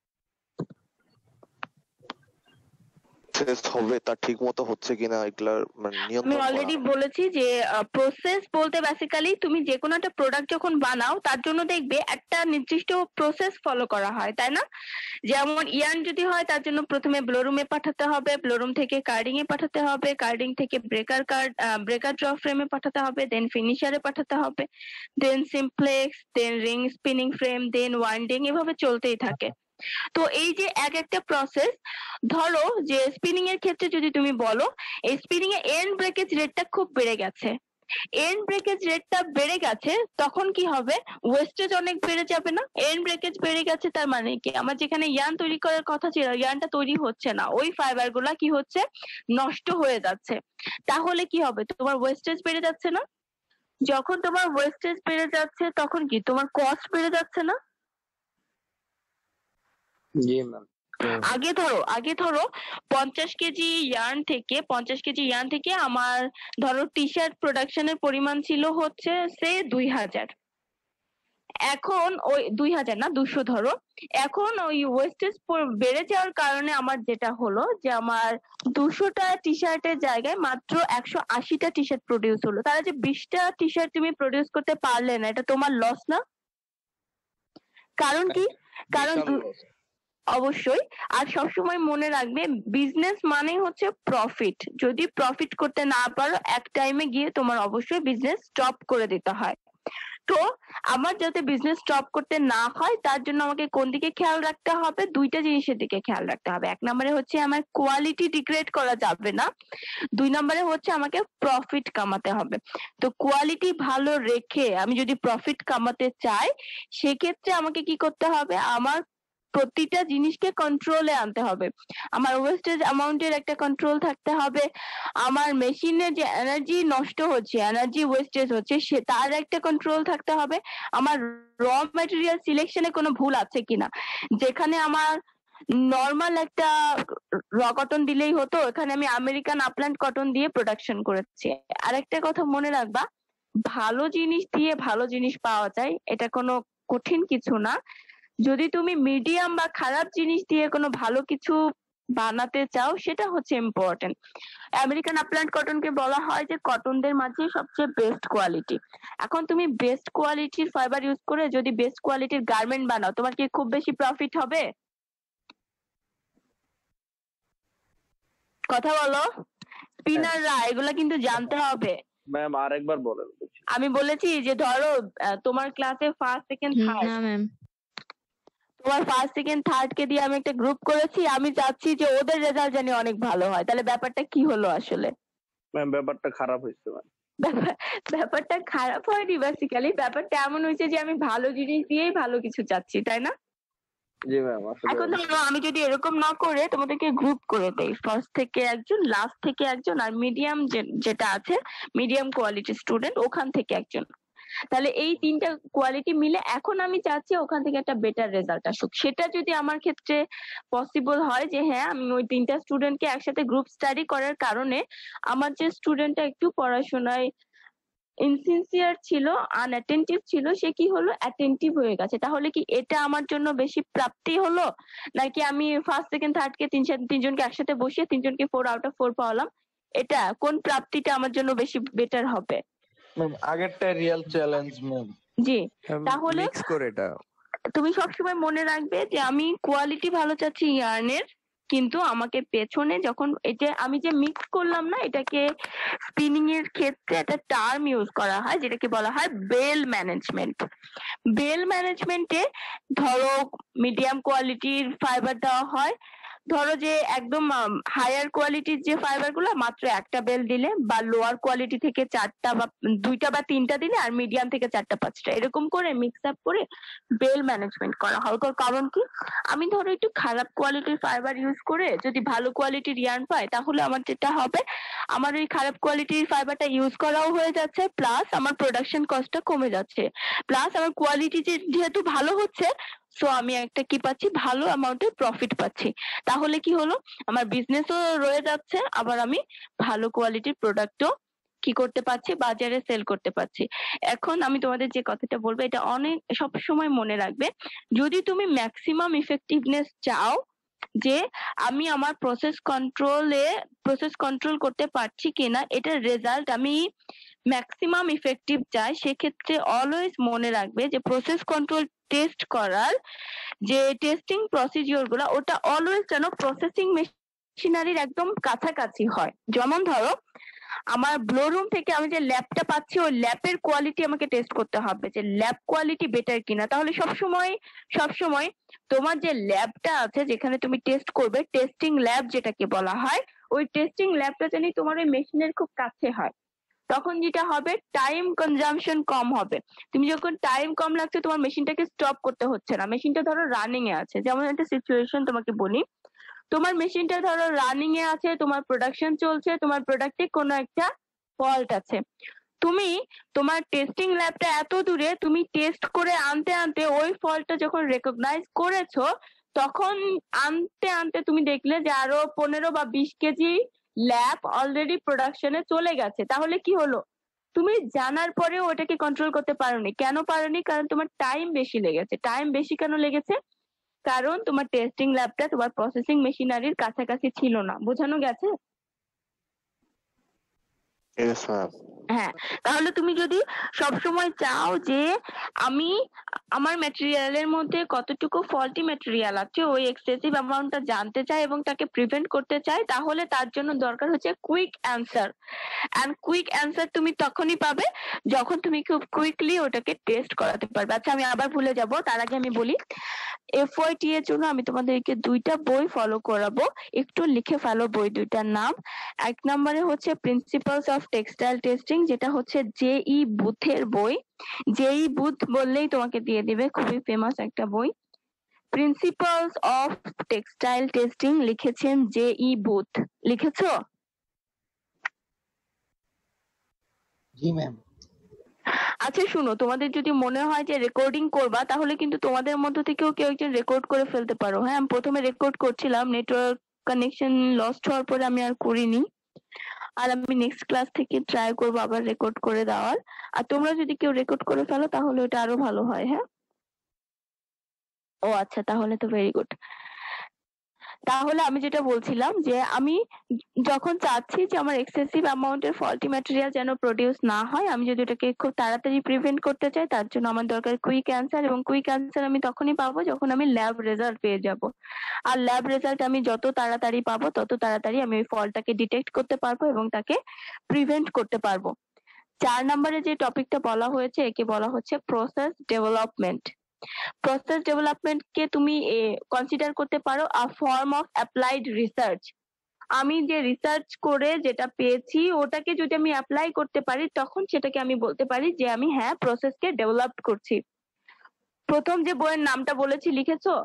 টেস্ট হবে তা ঠিক মতো হচ্ছে কিনা এগুলার মানে আমি নিয়ন্ত্রণ করা। অলরেডি বলেছি যে প্রসেস বলতে বেসিক্যালি তুমি যে কোনো একটা প্রোডাক্ট যখন বানাও তার জন্য দেখবে একটা নির্দিষ্ট প্রসেস ফলো করা হয়, তাই না? যেমন ইয়ার্ন যদি হয় তার জন্য প্রথমে ব্লোরুমে পাঠাতে হবে, ব্লোরুম থেকে কার্ডিং এ পাঠাতে হবে, কার্ডিং থেকে ব্রেকার ড্র ফ্রেমে পাঠাতে হবে, দেন ফিনিশারে পাঠাতে হবে, then simplex, then ring spinning frame, then winding, এভাবে চলতেই থাকে। তো এই যে এক একটা প্রসেস, ধরো যে স্পিনিং এর ক্ষেত্রে যদি তুমি বলো এই স্পিনিং এর এন্ড ব্রেকেজ রেটটা খুব বেড়ে গেছে, এন্ড ব্রেকেজ রেটটা বেড়ে গেছে, তখন কি হবে? ওয়েস্টেজ অনেক বেড়ে যাবে না? এন্ড ব্রেকেজ বেড়ে গেছে তার মানে কি আমার যেখানে ইয়ার্ন তৈরি করার কথা ছিল ইয়ার্নটা তৈরি হচ্ছে না, ওই ফাইবার গুলা কি হচ্ছে? নষ্ট হয়ে যাচ্ছে। তাহলে কি হবে? তোমার ওয়েস্টেজ বেড়ে যাচ্ছে না? যখন তোমার ওয়েস্টেজ বেড়ে যাচ্ছে তখন কি তোমার কস্ট বেড়ে যাচ্ছে না? জি ম্যাম। আগে ধরো 50 কেজি ইয়ার্ন থেকে আমার ধরো টি শার্ট প্রোডাকশনের পরিমাণ ছিল হচ্ছে সে 2000, এখন ওই 2000 না 200 ধরো, এখন ওই ওয়েস্টেজ বেড়ে যাওয়ার কারণে আমার যেটা হলো যে আমার 200টা টি শার্টের জায়গায় মাত্র 180টা টি শার্ট প্রডিউস হলো। তাহলে যে 20টা টি শার্ট তুমি প্রডিউস করতে পারলে না, এটা তোমার লস না? কারণ কি? কারণ অবশ্যই। আর সবসময় মনে রাখবে বিজনেস মানেই হচ্ছে প্রফিট। যদি প্রফিট করতে না পারো এক টাইমে গিয়ে তোমার অবশ্যই বিজনেস স্টপ করে দিতে হয়। তো আমার যাতে বিজনেস স্টপ করতে না হয় তার জন্য আমাকে কোন দিকে খেয়াল রাখতে হবে? দুইটা জিনিসের দিকে খেয়াল রাখতে হবে। এক নম্বরে হচ্ছে আমার কোয়ালিটি ডিগ্রেড করা যাবে না। দুই নম্বরে হচ্ছে আমাকে প্রফিট কামাতে হবে। তো কোয়ালিটি ভালো রেখে আমি যদি প্রফিট কামাতে চাই সেক্ষেত্রে আমাকে কি করতে হবে? আমার প্রতিটা জিনিসকে কন্ট্রোলে আনতে হবে। আমার ওয়েস্টেজ অ্যামাউন্টের একটা কন্ট্রোল থাকতে হবে। আমার মেশিনে যে এনার্জি নষ্ট হচ্ছে, এনার্জি ওয়েস্টেজ হচ্ছে সে তার একটা কন্ট্রোল থাকতে হবে। আমার র ম্যাটেরিয়াল সিলেকশনে কোনো ভুল আছে কিনা, যেখানে আমার নর্মাল একটা র কটন দিলেই হতো, এখানে আমি আমেরিকান আপল্যান্ড কটন দিয়ে প্রোডাকশন করেছি। আরেকটা কথা মনে রাখবা, ভালো জিনিস দিয়ে ভালো জিনিস পাওয়া যায়, এটা কোনো কঠিন কিছু না। যদি তুমি মিডিয়াম বা খারাপ জিনিস দিয়ে কোনো ভালো কিছু বানাতে চাও সেটা হচ্ছে ইম্পর্টেন্ট। আমেরিকান আপল্যান্ড কটনকে বলা হয় যে কটনদের মাঝে সবচেয়ে বেস্ট কোয়ালিটি। এখন তুমি বেস্ট কোয়ালিটির ফাইবার ইউজ করে যদি বেস্ট কোয়ালিটির গার্মেন্ট বানাও, তোমার কি খুব বেশি প্রফিট হবে? কথা বলো স্পিনাররা, এগুলা কিন্তু জানতে হবে। ম্যাম আরেকবার বলেন। আমি বলেছি যে ধরো তোমার ক্লাসে ফার্স্ট সেকেন্ড থার্ড, না ম্যাম। তোমার ফার্স্ট সেকেন্ড থার্ড কে দিয়ে আমি একটা গ্রুপ করেছি, আমি চাচ্ছি যে ওদের রেজাল্ট জানি অনেক ভালো হয়। তাহলে ব্যাপারটা কি হলো আসলে? ম্যাম ব্যাপারটা খারাপ হয়েছে ম্যাম। ব্যাপারটা খারাপ হয়নি, বেসিক্যালি ব্যাপারটা এমন হয়েছে যে আমি ভালো জিনিস দিয়েই ভালো কিছু চাচ্ছি, তাই না? জি ম্যাম। এখন ধরো আমি যদি এরকম না করে তোমাদেরকে গ্রুপ করে দেই, ফার্স্ট থেকে একজন, লাস্ট থেকে একজন, আর মিডিয়াম যেটা আছে মিডিয়াম কোয়ালিটি স্টুডেন্ট ওখান থেকে একজন, তাহলে এই তিনটা কোয়ালিটি মিলে এখন আমি চাচ্ছি ওখান থেকে একটা বেটার রেজাল্ট আসুক। সেটা যদি আমার ক্ষেত্রে পসিবল হয় যে হ্যাঁ আমি ওই তিনটা স্টুডেন্টকে একসাথে গ্রুপ স্টাডি করার কারণে আমার যে স্টুডেন্টটা একটু পড়াশোনায় ইনসিনসিয়ার ছিল, আনঅ্যাটেন্টিভ ছিল, সে কি হলো অ্যাটেন্টিভ হয়ে গেছে, তাহলে কি এটা আমার জন্য বেশি প্রাপ্তি হলো? নাকি আমি ফার্স্ট সেকেন্ড থার্ড কে তিনজনকে একসাথে বসিয়ে তিনজনকে 4 আউট অফ 4 পাওয়ালাম? এটা কোন প্রাপ্তিটা আমার জন্য বেশি বেটার হবে? ম্যাম আগেরটা রিয়েল চ্যালেঞ্জ ম্যাম। জি, তাহলে মিক্স করে এটা। তুমি সবসময় মনে রাখবে যে আমি কোয়ালিটি ভালো চাচ্ছি ইয়ার্নের, কিন্তু আমাকে পেছনে যখন এটা আমি যে মিক্স করলাম না, এটাকে স্পিনিং এর ক্ষেত্রে একটা টার্ম ইউজ করা হয় যেটাকে বলা হয় বেল ম্যানেজমেন্ট। বেল ম্যানেজমেন্টে ধরো মিডিয়াম কোয়ালিটির ফাইবার দেওয়া হয়, ধরো যে একদম হায়ার কোয়ালিটির যে ফাইবার গুলো মাত্র একটা বেল দিলে, বা লোয়ার কোয়ালিটি থেকে 4টা বা 2টা বা 3টা দিলে, আর মিডিয়াম থেকে 4টা 5টা, এরকম করে মিক্স আপ করে বেল ম্যানেজমেন্ট করা হয়। কারণ কি, আমি ধরো একটু খারাপ কোয়ালিটির ফাইবার ইউজ করে যদি ভালো কোয়ালিটির ইয়ার্ন পাই, তাহলে আমার যেটা হবে আমার ওই খারাপ কোয়ালিটির ফাইবারটা ইউজ করাও হয়ে যাচ্ছে, প্লাস আমার প্রোডাকশন কস্টটা কমে যাচ্ছে, প্লাস আমার কোয়ালিটি যেহেতু ভালো হচ্ছে, সো আমি একটা কি পাচ্ছি, ভালো অ্যামাউন্টের প্রফিট পাচ্ছি। তাহলে কি হলো, আমার বিজনেসও রয়ে যাচ্ছে, আবার আমি ভালো কোয়ালিটির প্রোডাক্টও কি করতে পারছি, বাজারে সেল করতে পারছি। এখন আমি তোমাদের যে কথাটা বলবো এটা অনেক সব সময় মনে রাখবে, যদি তুমি ম্যাক্সিমাম ইফেক্টিভনেস চাও যে আমি আমার প্রসেস কন্ট্রোল করতে পারছি কিনা, এটার রেজাল্ট আমি ম্যাক্সিমাম ইফেক্টিভ চাই, সেক্ষেত্রে অলওয়েজ মনে রাখবে যে প্রসেস কন্ট্রোল টেস্ট করার যে টেস্টিং প্রসিডিওর গুলা, ওটা অলওয়েজ যেন প্রসেসিং মেশিনারির একদম কাছাকাছি হয়। যেমন ধরো আমার ব্লো রুম থেকে আমি যে ল্যাবটা পাচ্ছি, ওই ল্যাবের কোয়ালিটি আমাকে টেস্ট করতে হবে যে ল্যাব কোয়ালিটি বেটার কিনা। তাহলে সবসময় তোমার যে ল্যাবটা আছে যেখানে তুমি টেস্ট করবে, টেস্টিং ল্যাব যেটাকে বলা হয়, ওই টেস্টিং ল্যাবটা জানি তোমার ওই মেশিনের খুব কাছে হয়। তখন যেটা হবে টাইম কনজাম্পশন কম হবে। তুমি যখন টাইম কম লাগছে, তোমার মেশিনটাকে স্টপ করতে হচ্ছে না, মেশিনটা ধরো রানিং এ আছে। যেমন একটা সিচুয়েশন তোমাকে বলি, তোমার মেশিনটা ধরো রানিং এ আছে, তোমার প্রোডাকশন চলছে, তোমার প্রোডাক্টে কোনো একটা ফল্ট আছে, তুমি তোমার টেস্টিং ল্যাবটা এত দূরে, তুমি টেস্ট করে আনতে আনতে ওই ফল্টটা যখন রেকগনাইজ করেছো, তখন আনতে আনতে তুমি দেখলে যে আরো 15 বা 20 কেজি ল্যাব অলরেডি প্রোডাকশনে চলে গেছে। তাহলে কি হলো, তুমি জানার পরেও ওটাকে কন্ট্রোল করতে পারোনি। কেন পারোনি? কারণ তোমার টাইম বেশি লেগেছে। টাইম বেশি কেন লেগেছে? কারণ তোমার টেস্টিং ল্যাবটা তোমার প্রসেসিং মেশিনারির কাছাকাছি ছিল না। বোঝানো গেছে? Yes, ma'am. হ্যাঁ, তাহলে তুমি যদি সবসময় চাও যে আমি আমার ম্যাটেরিয়ালের মধ্যে কতটুকু ফল্টি ম্যাটেরিয়াল আছে ওই এক্সেসিভ অ্যামাউন্টটা জানতে চাই এবং তাকে প্রিভেন্ট করতে চাই, তাহলে তার জন্য দরকার হচ্ছে quick answer. And quick answer তুমি তখনই পাবে যখন তুমি খুব কুইকলি ওটাকে টেস্ট করাতে পারবে। আচ্ছা, আমি আবার ভুলে যাব, তার আগে আমি বলি FYT এর জন্য আমি তোমাদেরকে 2টা বই ফলো করাবো, একটু লিখে ফেলো বই দুইটার নাম। এক নম্বরে হচ্ছে প্রিন্সিপালস অফ টেক্সটাইল টেস্টিং, যেটা হচ্ছে JE বুথের বই। JE বুথ বললেই তোমাকে দিয়ে দিবে, খুবই ফেমাস একটা বই। প্রিন্সিপালস অফ টেক্সটাইল টেস্টিং লিখেছেন JE বুথ, লিখেছো? জি ম্যাম। আচ্ছা শুনো, তোমাদের যদি মনে হয় যে রেকর্ডিং করবা তাহলে কিন্তু তোমাদের মধ্য থেকেও কেউ একজন রেকর্ড করে ফেলতে পারো। হ্যাঁ, আমি প্রথমে রেকর্ড করছিলাম, নেটওয়ার্ক কানেকশন লস্ট হওয়ার পরে আমি আর করিনি। আর আমি নেক্সট ক্লাস থেকে ট্রাই করবো আবার রেকর্ড করে দেওয়ার। আর তোমরা যদি কেউ রেকর্ড করে ফেলো তাহলে ওটা আরো ভালো হয়। হ্যাঁ, ও আচ্ছা, তাহলে তো ভেরি গুড। তাহলে আমি যেটা বলছিলাম যে আমি যখন চাচ্ছি যে আমার এক্সেসিভ অ্যামাউন্টের ফল্টি ম্যাটেরিয়াল যেন প্রডিউস না হয়, আমি যদি ওটাকে খুব তাড়াতাড়ি প্রিভেন্ট করতে চাই, তার জন্য আমার দরকার কুইক অ্যান্সার। এবং কুইক অ্যান্সার আমি তখনই পাবো যখন আমি ল্যাব রেজাল্ট পেয়ে যাব। আর ল্যাব রেজাল্ট আমি যত তাড়াতাড়ি পাবো তত তাড়াতাড়ি আমি ওই ফলটাকে ডিটেক্ট করতে পারবো এবং তাকে প্রিভেন্ট করতে পারবো। 4 নম্বরে যে টপিকটা বলা হয়েছে একে বলা হচ্ছে প্রসেস ডেভেলপমেন্ট। প্রসেস ডেভেলপমেন্ট কে তুমি কনসিডার করতে পারো a form of applied research. আমি যে রিসার্চ করে যেটা পেয়েছি ওটাকে যদি আমি অ্যাপ্লাই করতে পারি তখন সেটাকে আমি বলতে পারি যে আমি হ্যাঁ প্রসেসকে ডেভেলপ করছি। প্রথম যে বইয়ের নামটা বলেছি লিখেছো?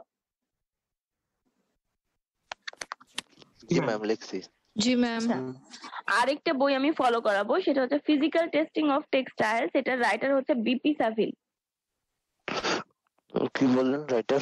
জি ম্যাম, লিখছি। জি ম্যাম। আরেকটা বই আমি ফলো করাবো, সেটা হচ্ছে ফিজিক্যাল টেস্টিং অফ টেক্সটাইলস। এটার রাইটার হচ্ছে বিপি সাভিল। কি বললেন writer?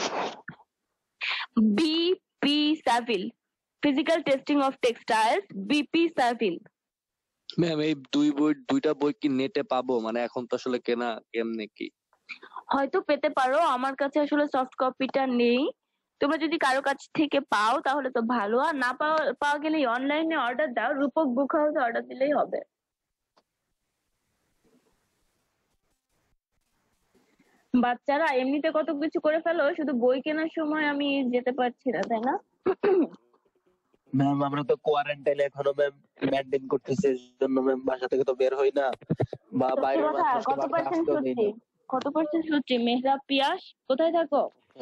B P Saville, physical testing of textiles, B P Saville. Ma'am এই দুইটা বই কি নেটে পাবো? মানে এখন তো আসলে কেনা কেমনে কি? হয়তো পেতে পারো, আমার কাছে আসলে সফট কপিটা নেই। তোমরা যদি কারো কাছ থেকে পাও তাহলে তো ভালো, আর না পাওয়া গেলে অনলাইনে অর্ডার দাও, রূপক বুক হাউসে অর্ডার দিলেই হবে। বাচ্চারা এমনিতে কত কিছু করে ফেলো, শুধু বই কেনার সময় আমি যেতে পারছি না, তাই না? ম্যাম আমরা তো কোয়ারেন্টাইন এখনো ম্যাম মেইনটেইন করতেছি, এজন্য ম্যাম বাসা থেকে তো বের হই না বা বাইরের মানুষকে কত পার্সেন্ট আসতেও দেই সত্যি? না। কত পার্সেন্ট সত্যি? মেহরাব পিয়াস, কোথায় থাকো?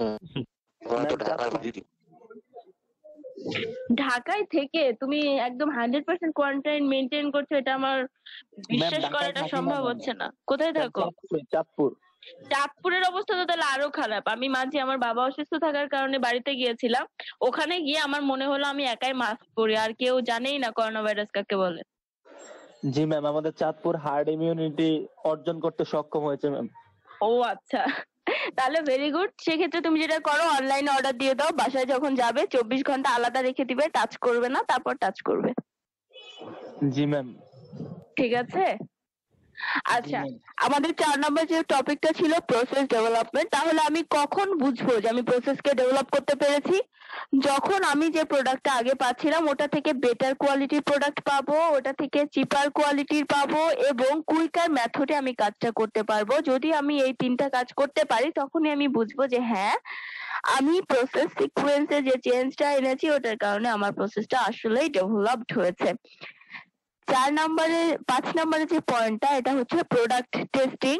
ঢাকায় থেকে তুমি একদম 100% কোয়ারেন্টাইন মেনটেন করছো, এটা আমার বিশ্বাস করাটা সম্ভব হচ্ছে না। কোথায় থাকো? চাঁদপুর। চাঁদপুরের অবস্থা তো তাহলে আরো খারাপ। আমি মাঝে আমার বাবা অসুস্থ থাকার কারণে বাড়িতে গিয়েছিলাম, ওখানে গিয়ে আমার মনে হলো আমি একাই মাস্ক পরি, আর কেউ জানেই না করোনা ভাইরাস কাকে বলে। জি ম্যাম, আমাদের চাঁদপুর হার্ড ইমিউনিটি অর্জন করতে সক্ষম হয়েছে ম্যাম। ও আচ্ছা, তাহলে ভেরি গুড। সেক্ষেত্রে তুমি যেটা করো, অনলাইনে অর্ডার দিয়ে দাও, বাসায় যখন যাবে 24 ঘন্টা আলাদা রেখে দিবে, টাচ করবে না, তারপর টাচ করবে। জি ম্যাম। ঠিক আছে। আচ্ছা, আমাদের 4 নম্বর যে টপিকটা ছিল প্রসেস ডেভেলপমেন্ট। তাহলে আমি কখন বুঝবো যে আমি প্রসেসকে ডেভেলপ করতে পেরেছি? যখন আমি যে প্রোডাক্টটা আগে পাচ্ছিলাম ওটা থেকে বেটার কোয়ালিটির প্রোডাক্ট পাবো, ওটা থেকে চিপার কোয়ালিটির পাবো এবং কুইকার মেথডে আমি কাজটা করতে পারবো। যদি আমি এই 3টা কাজ করতে পারি তখনই আমি বুঝবো যে হ্যাঁ আমি প্রসেস সিকোয়েন্সে যে চেঞ্জটা এনেছি ওটার কারণে আমার প্রসেসটা আসলেই ডেভেলপড হয়েছে। 5 নম্বরে যে পয়েন্টটা, এটা হচ্ছে প্রোডাক্ট টেস্টিং।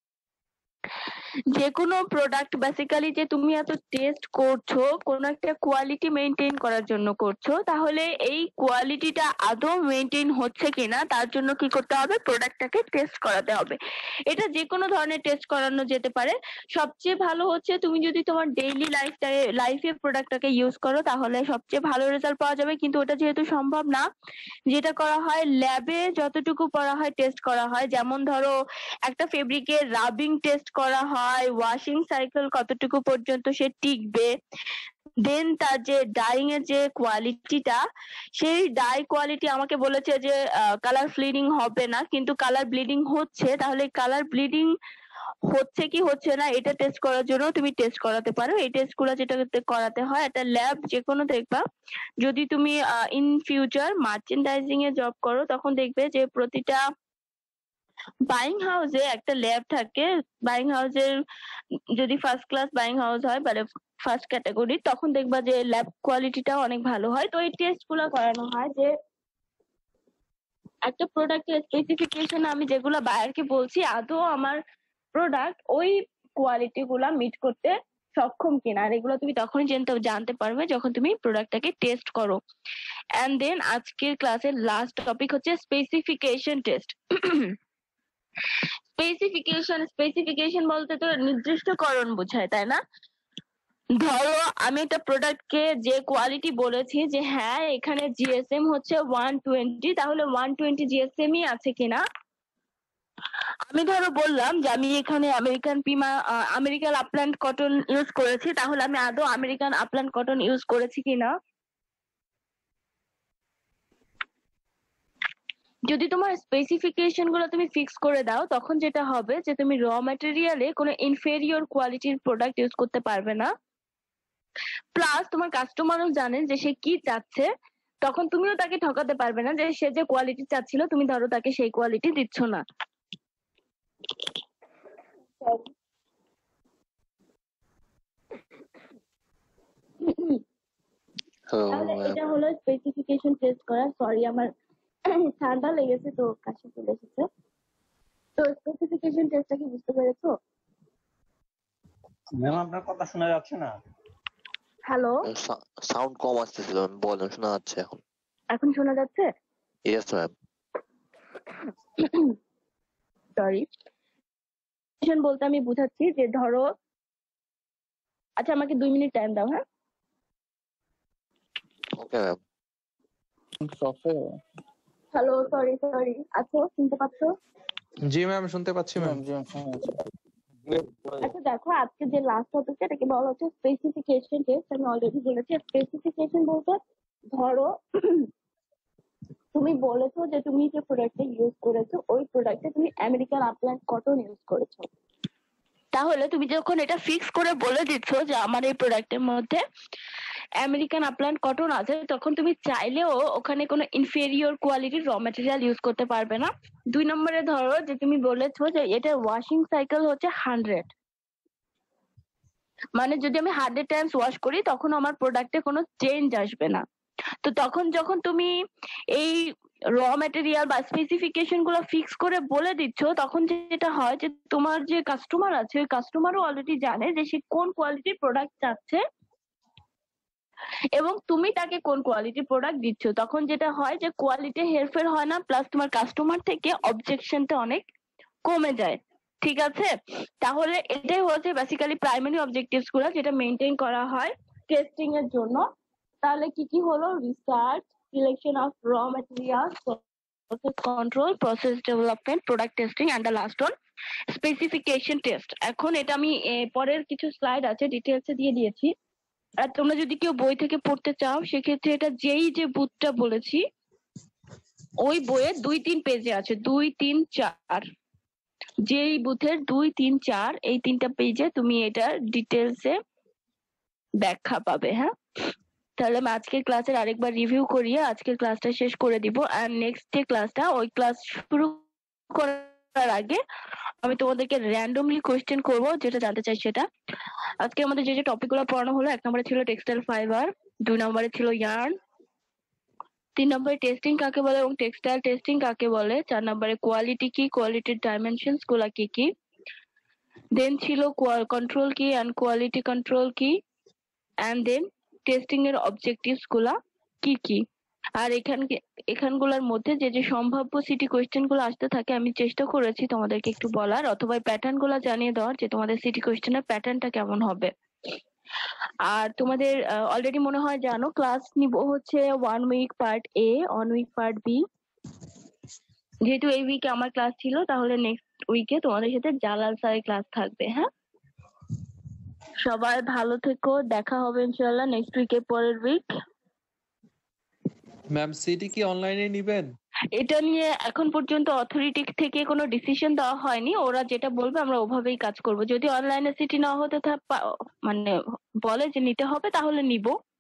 যে কোনো প্রোডাক্ট বেসিক্যালি যে তুমি এত টেস্ট করছো কোনো একটা কোয়ালিটি মেনটেন করার জন্য করছো, তাহলে এই কোয়ালিটিটা আদৌ মেনটেন হচ্ছে কিনা তার জন্য কি করতে হবে? প্রোডাক্টটাকে টেস্ট করাতে হবে। এটা যে কোনো ধরনের টেস্ট করানো যেতে পারে। সবচেয়ে ভালো হচ্ছে তুমি যদি তোমার ডেইলি লাইফে প্রোডাক্টটাকে ইউজ করো তাহলে সবচেয়ে ভালো রেজাল্ট পাওয়া যাবে। কিন্তু ওটা যেহেতু সম্ভব না, যেটা করা হয় ল্যাবে যতটুকু করা হয় টেস্ট করা হয়। যেমন ধরো একটা ফেব্রিকের রাবিং টেস্ট করা হয়, ওয়াশিং সাইকেল কতটুকু পর্যন্ত সে টিকবে, দেন তার যে ডাইং এর যে কোয়ালিটিটা, সেই ডাই কোয়ালিটি আমাকে বলেছে যে কালার ব্লিডিং হবে না, কিন্তু কালার ব্লিডিং হচ্ছে। তাহলে কালার ব্লিডিং হচ্ছে কি হচ্ছে না এটা টেস্ট করার জন্য তুমি টেস্ট করাতে পারো। এই টেস্ট গুলো যেটা করাতে হয় একটা ল্যাব যে কোনো দেখবা, যদি তুমি ইন ফিউচার মার্চেন্ডাইজিং এ জব করো তখন দেখবে যে প্রতিটা বাইং হাউসে একটা ল্যাব থাকে। বাইং হাউসের যদি ফার্স্ট ক্লাস বাইং হাউস হয় মানে ফার্স্ট ক্যাটাগরি, তখন দেখবা যে ল্যাব কোয়ালিটিটা অনেক ভালো হয়। তো এই টেস্ট গুলা করানো হয় যে একটা প্রোডাক্টের স্পেসিফিকেশন আমি যেগুলো বায়ারকে বলছি আদৌ আমার প্রোডাক্ট ওই কোয়ালিটি গুলা মিট করতে সক্ষম কিনা। আর এগুলো তুমি তখনই জানতে পারবে যখন তুমি প্রোডাক্টটাকে টেস্ট করো। এন্ড দেন আজকের ক্লাসের লাস্ট টপিক হচ্ছে স্পেসিফিকেশন টেস্ট। স্পেসিফিকেশন বলতে তো নির্দিষ্টকরণ বোঝায়, তাই না? ধরো আমি একটা প্রোডাক্টকে যে কোয়ালিটি বলেছি যে হ্যাঁ এখানে জিএসএম হচ্ছে 120, তাহলে 120 জিএসএমই আছে কিনা। আমি ধরো বললাম যে আমি এখানে আমেরিকান আপল্যান্ড কটন ইউজ করেছি, তাহলে আমি আদৌ আমেরিকান আপল্যান্ড কটন ইউজ করেছি কিনা। যদি তোমার স্পেসিফিকেশন গুলো তুমি ফিক্স করে দাও, তখন যেটা হবে যে তুমি র ম্যাটেরিয়ালে কোনো ইনফেরিয়র কোয়ালিটির প্রোডাক্ট ইউজ করতে পারবে না। প্লাস তোমার কাস্টমারও জানেন যে সে কি চাচ্ছে, তখন তুমিও তাকে ঠকাতে পারবে না যে সে যে কোয়ালিটি চাচ্ছিল তুমি ধরো তাকে সেই কোয়ালিটি দিচ্ছ না। তাহলে এটা হলো স্পেসিফিকেশন টেস্ট করা। সরি আমার ঠান্ডা লেগেছে তো কাশি চলে এসেছে। তো স্পেসিফিকেশন টেস্টটা কি বুঝতে পেরেছো? ম্যাম আপনার কথা শোনা যাচ্ছে না। হ্যালো, সাউন্ড কম আসতেছিল, বলেন শোনা যাচ্ছে এখন। এখন শোনা যাচ্ছে? Yes ma'am. সরি, বলতে আমি বুঝাচ্ছি যে ধরো, আচ্ছা আমাকে 2 মিনিট টাইম দাও। হ্যাঁ ওকে ম্যাম। হ্যালো, সরি আচ্ছা শুনতে পাচ্ছ? জি ম্যাম শুনতে পাচ্ছি ম্যাম। আচ্ছা দেখো, আজকে যে লাস্ট টপিকটা এটাকে বলা হচ্ছে স্পেসিফিকেশন টেস্ট। আমি অলরেডি বলেছি স্পেসিফিকেশন বলতে ধরো তুমি বলেছো যে তুমি যে প্রোডাক্টটা ইউজ করেছো ওই প্রোডাক্টে তুমি আমেরিকান আপল্যান্ড কটন ইউজ করেছো। তাহলে তুমি যখন এটা ফিক্স করে বলে দিচ্ছ যে আমার এই প্রোডাক্টের মধ্যে আমেরিকান আপল্যান্ড কটন আছে, তখন তুমি চাইলেও ওখানে কোনো ইনফেরিয়র কোয়ালিটির র ম্যাটেরিয়াল ইউজ করতে পারবে না। 2 নম্বরে ধরো যে তুমি বলেছো যে এটা ওয়াশিং সাইকেল হচ্ছে 100, মানে যদি আমি 100 টাইমস ওয়াশ করি তখন আমার প্রোডাক্টে কোনো চেঞ্জ আসবে না। তো তখন যখন তুমি এই র ম্যাটেরিয়াল বা স্পেসিফিকেশন গুলো ফিক্স করে বলে দিচ্ছ, তখন যেটা হয় যে তোমার যে কাস্টমার আছে ওই কাস্টমারও অলরেডি জানে যে সে কোন কোয়ালিটির প্রোডাক্ট চাচ্ছে এবং তুমি তাকে কোন কোয়ালিটির প্রোডাক্ট দিচ্ছ। তখন যেটা হয় যে কোয়ালিটি হেরফের হয় না, প্লাস তোমার কাস্টমার থেকে অবজেকশনটা অনেক কমে যায়। ঠিক আছে, তাহলে এটাই হচ্ছে বেসিক্যালি প্রাইমারি অবজেক্টিভস গুলো যেটা মেনটেন করা হয় টেস্টিং এর জন্য। তাহলে কি কি হলো? Research, selection of raw materials, process control, process development, product testing and the last one specification test. এখন এটা আমি পরের কিছু স্লাইড আছে ডিটেলসে দিয়ে দিয়েছি। আর তোমরা যদি কেউ বই থেকে পড়তে চাও সেক্ষেত্রে এটা যেই যে বুথটা বলেছি ওই বইয়ে 2-3 পেজে আছে, 2-3-4, যেই বুথের 2-3-4 এই 3টা পেজে তুমি এটা ডিটেলসে ব্যাখ্যা পাবে। হ্যাঁ, তাহলে আমি আজকের ক্লাসের আরেকবার রিভিউ করিয়ে আজকের ক্লাসটা শেষ করে দিব। আর নেক্সট যে ক্লাসটা, ওই ক্লাস শুরু করার আগে আমি তোমাদেরকে র্যান্ডমলি কোয়েশ্চেন করব, যেটা জানতে চাই সেটা। আজকে আমাদের যে যে টপিকগুলো পড়ানো হলো, 1 নম্বরে ছিল টেক্সটাইল ফাইবার, 2 নম্বরে ছিল ইয়ার্ন, 3 নম্বরে টেস্টিং কাকে বলে এবং টেক্সটাইল টেস্টিং কাকে বলে, 4 নম্বরে কোয়ালিটি কি, কোয়ালিটির ডাইমেনশনস গুলা কি কি, দেন ছিল কন্ট্রোল কি এন্ড কোয়ালিটি কন্ট্রোল কি, এন্ড দেন টেস্টিং এর অবজেক্টিভস গুলা কি কি। আর এখানগুলোর মধ্যে যে যে সম্ভাব্য সিটি কোয়েশ্চেন গুলো আসতে থাকে আমি চেষ্টা করেছি তোমাদেরকে একটু বলার অথবা প্যাটার্ন গুলো জানিয়ে দেওয়ার যে তোমাদের সিটি কোয়েশ্চেনের প্যাটার্নটা কেমন হবে। আর তোমাদের অলরেডি মনে হয় জানো ক্লাস নিব হচ্ছে 1 week part A, 1 week part B. যেহেতু এই উইকে আমার ক্লাস ছিল, তাহলে নেক্সট উইকে তোমাদের সাথে জালাল স্যারের ক্লাস থাকবে। হ্যাঁ, সবাই ভালো থেকো, দেখা হবে ইনশাআল্লাহ নেক্সট উইকে, পরের উইক। ম্যাম সিটি কি অনলাইনে নিবেন? এটা নিয়ে এখন পর্যন্ত অথরিটি থেকে কোনো ডিসিশন দেওয়া হয়নি, ওরা যেটা বলবে আমরা ওভাবেই কাজ করব। যদি অনলাইনে সিটি না হতে মানে বলে যে নিতে হবে তাহলে নিব।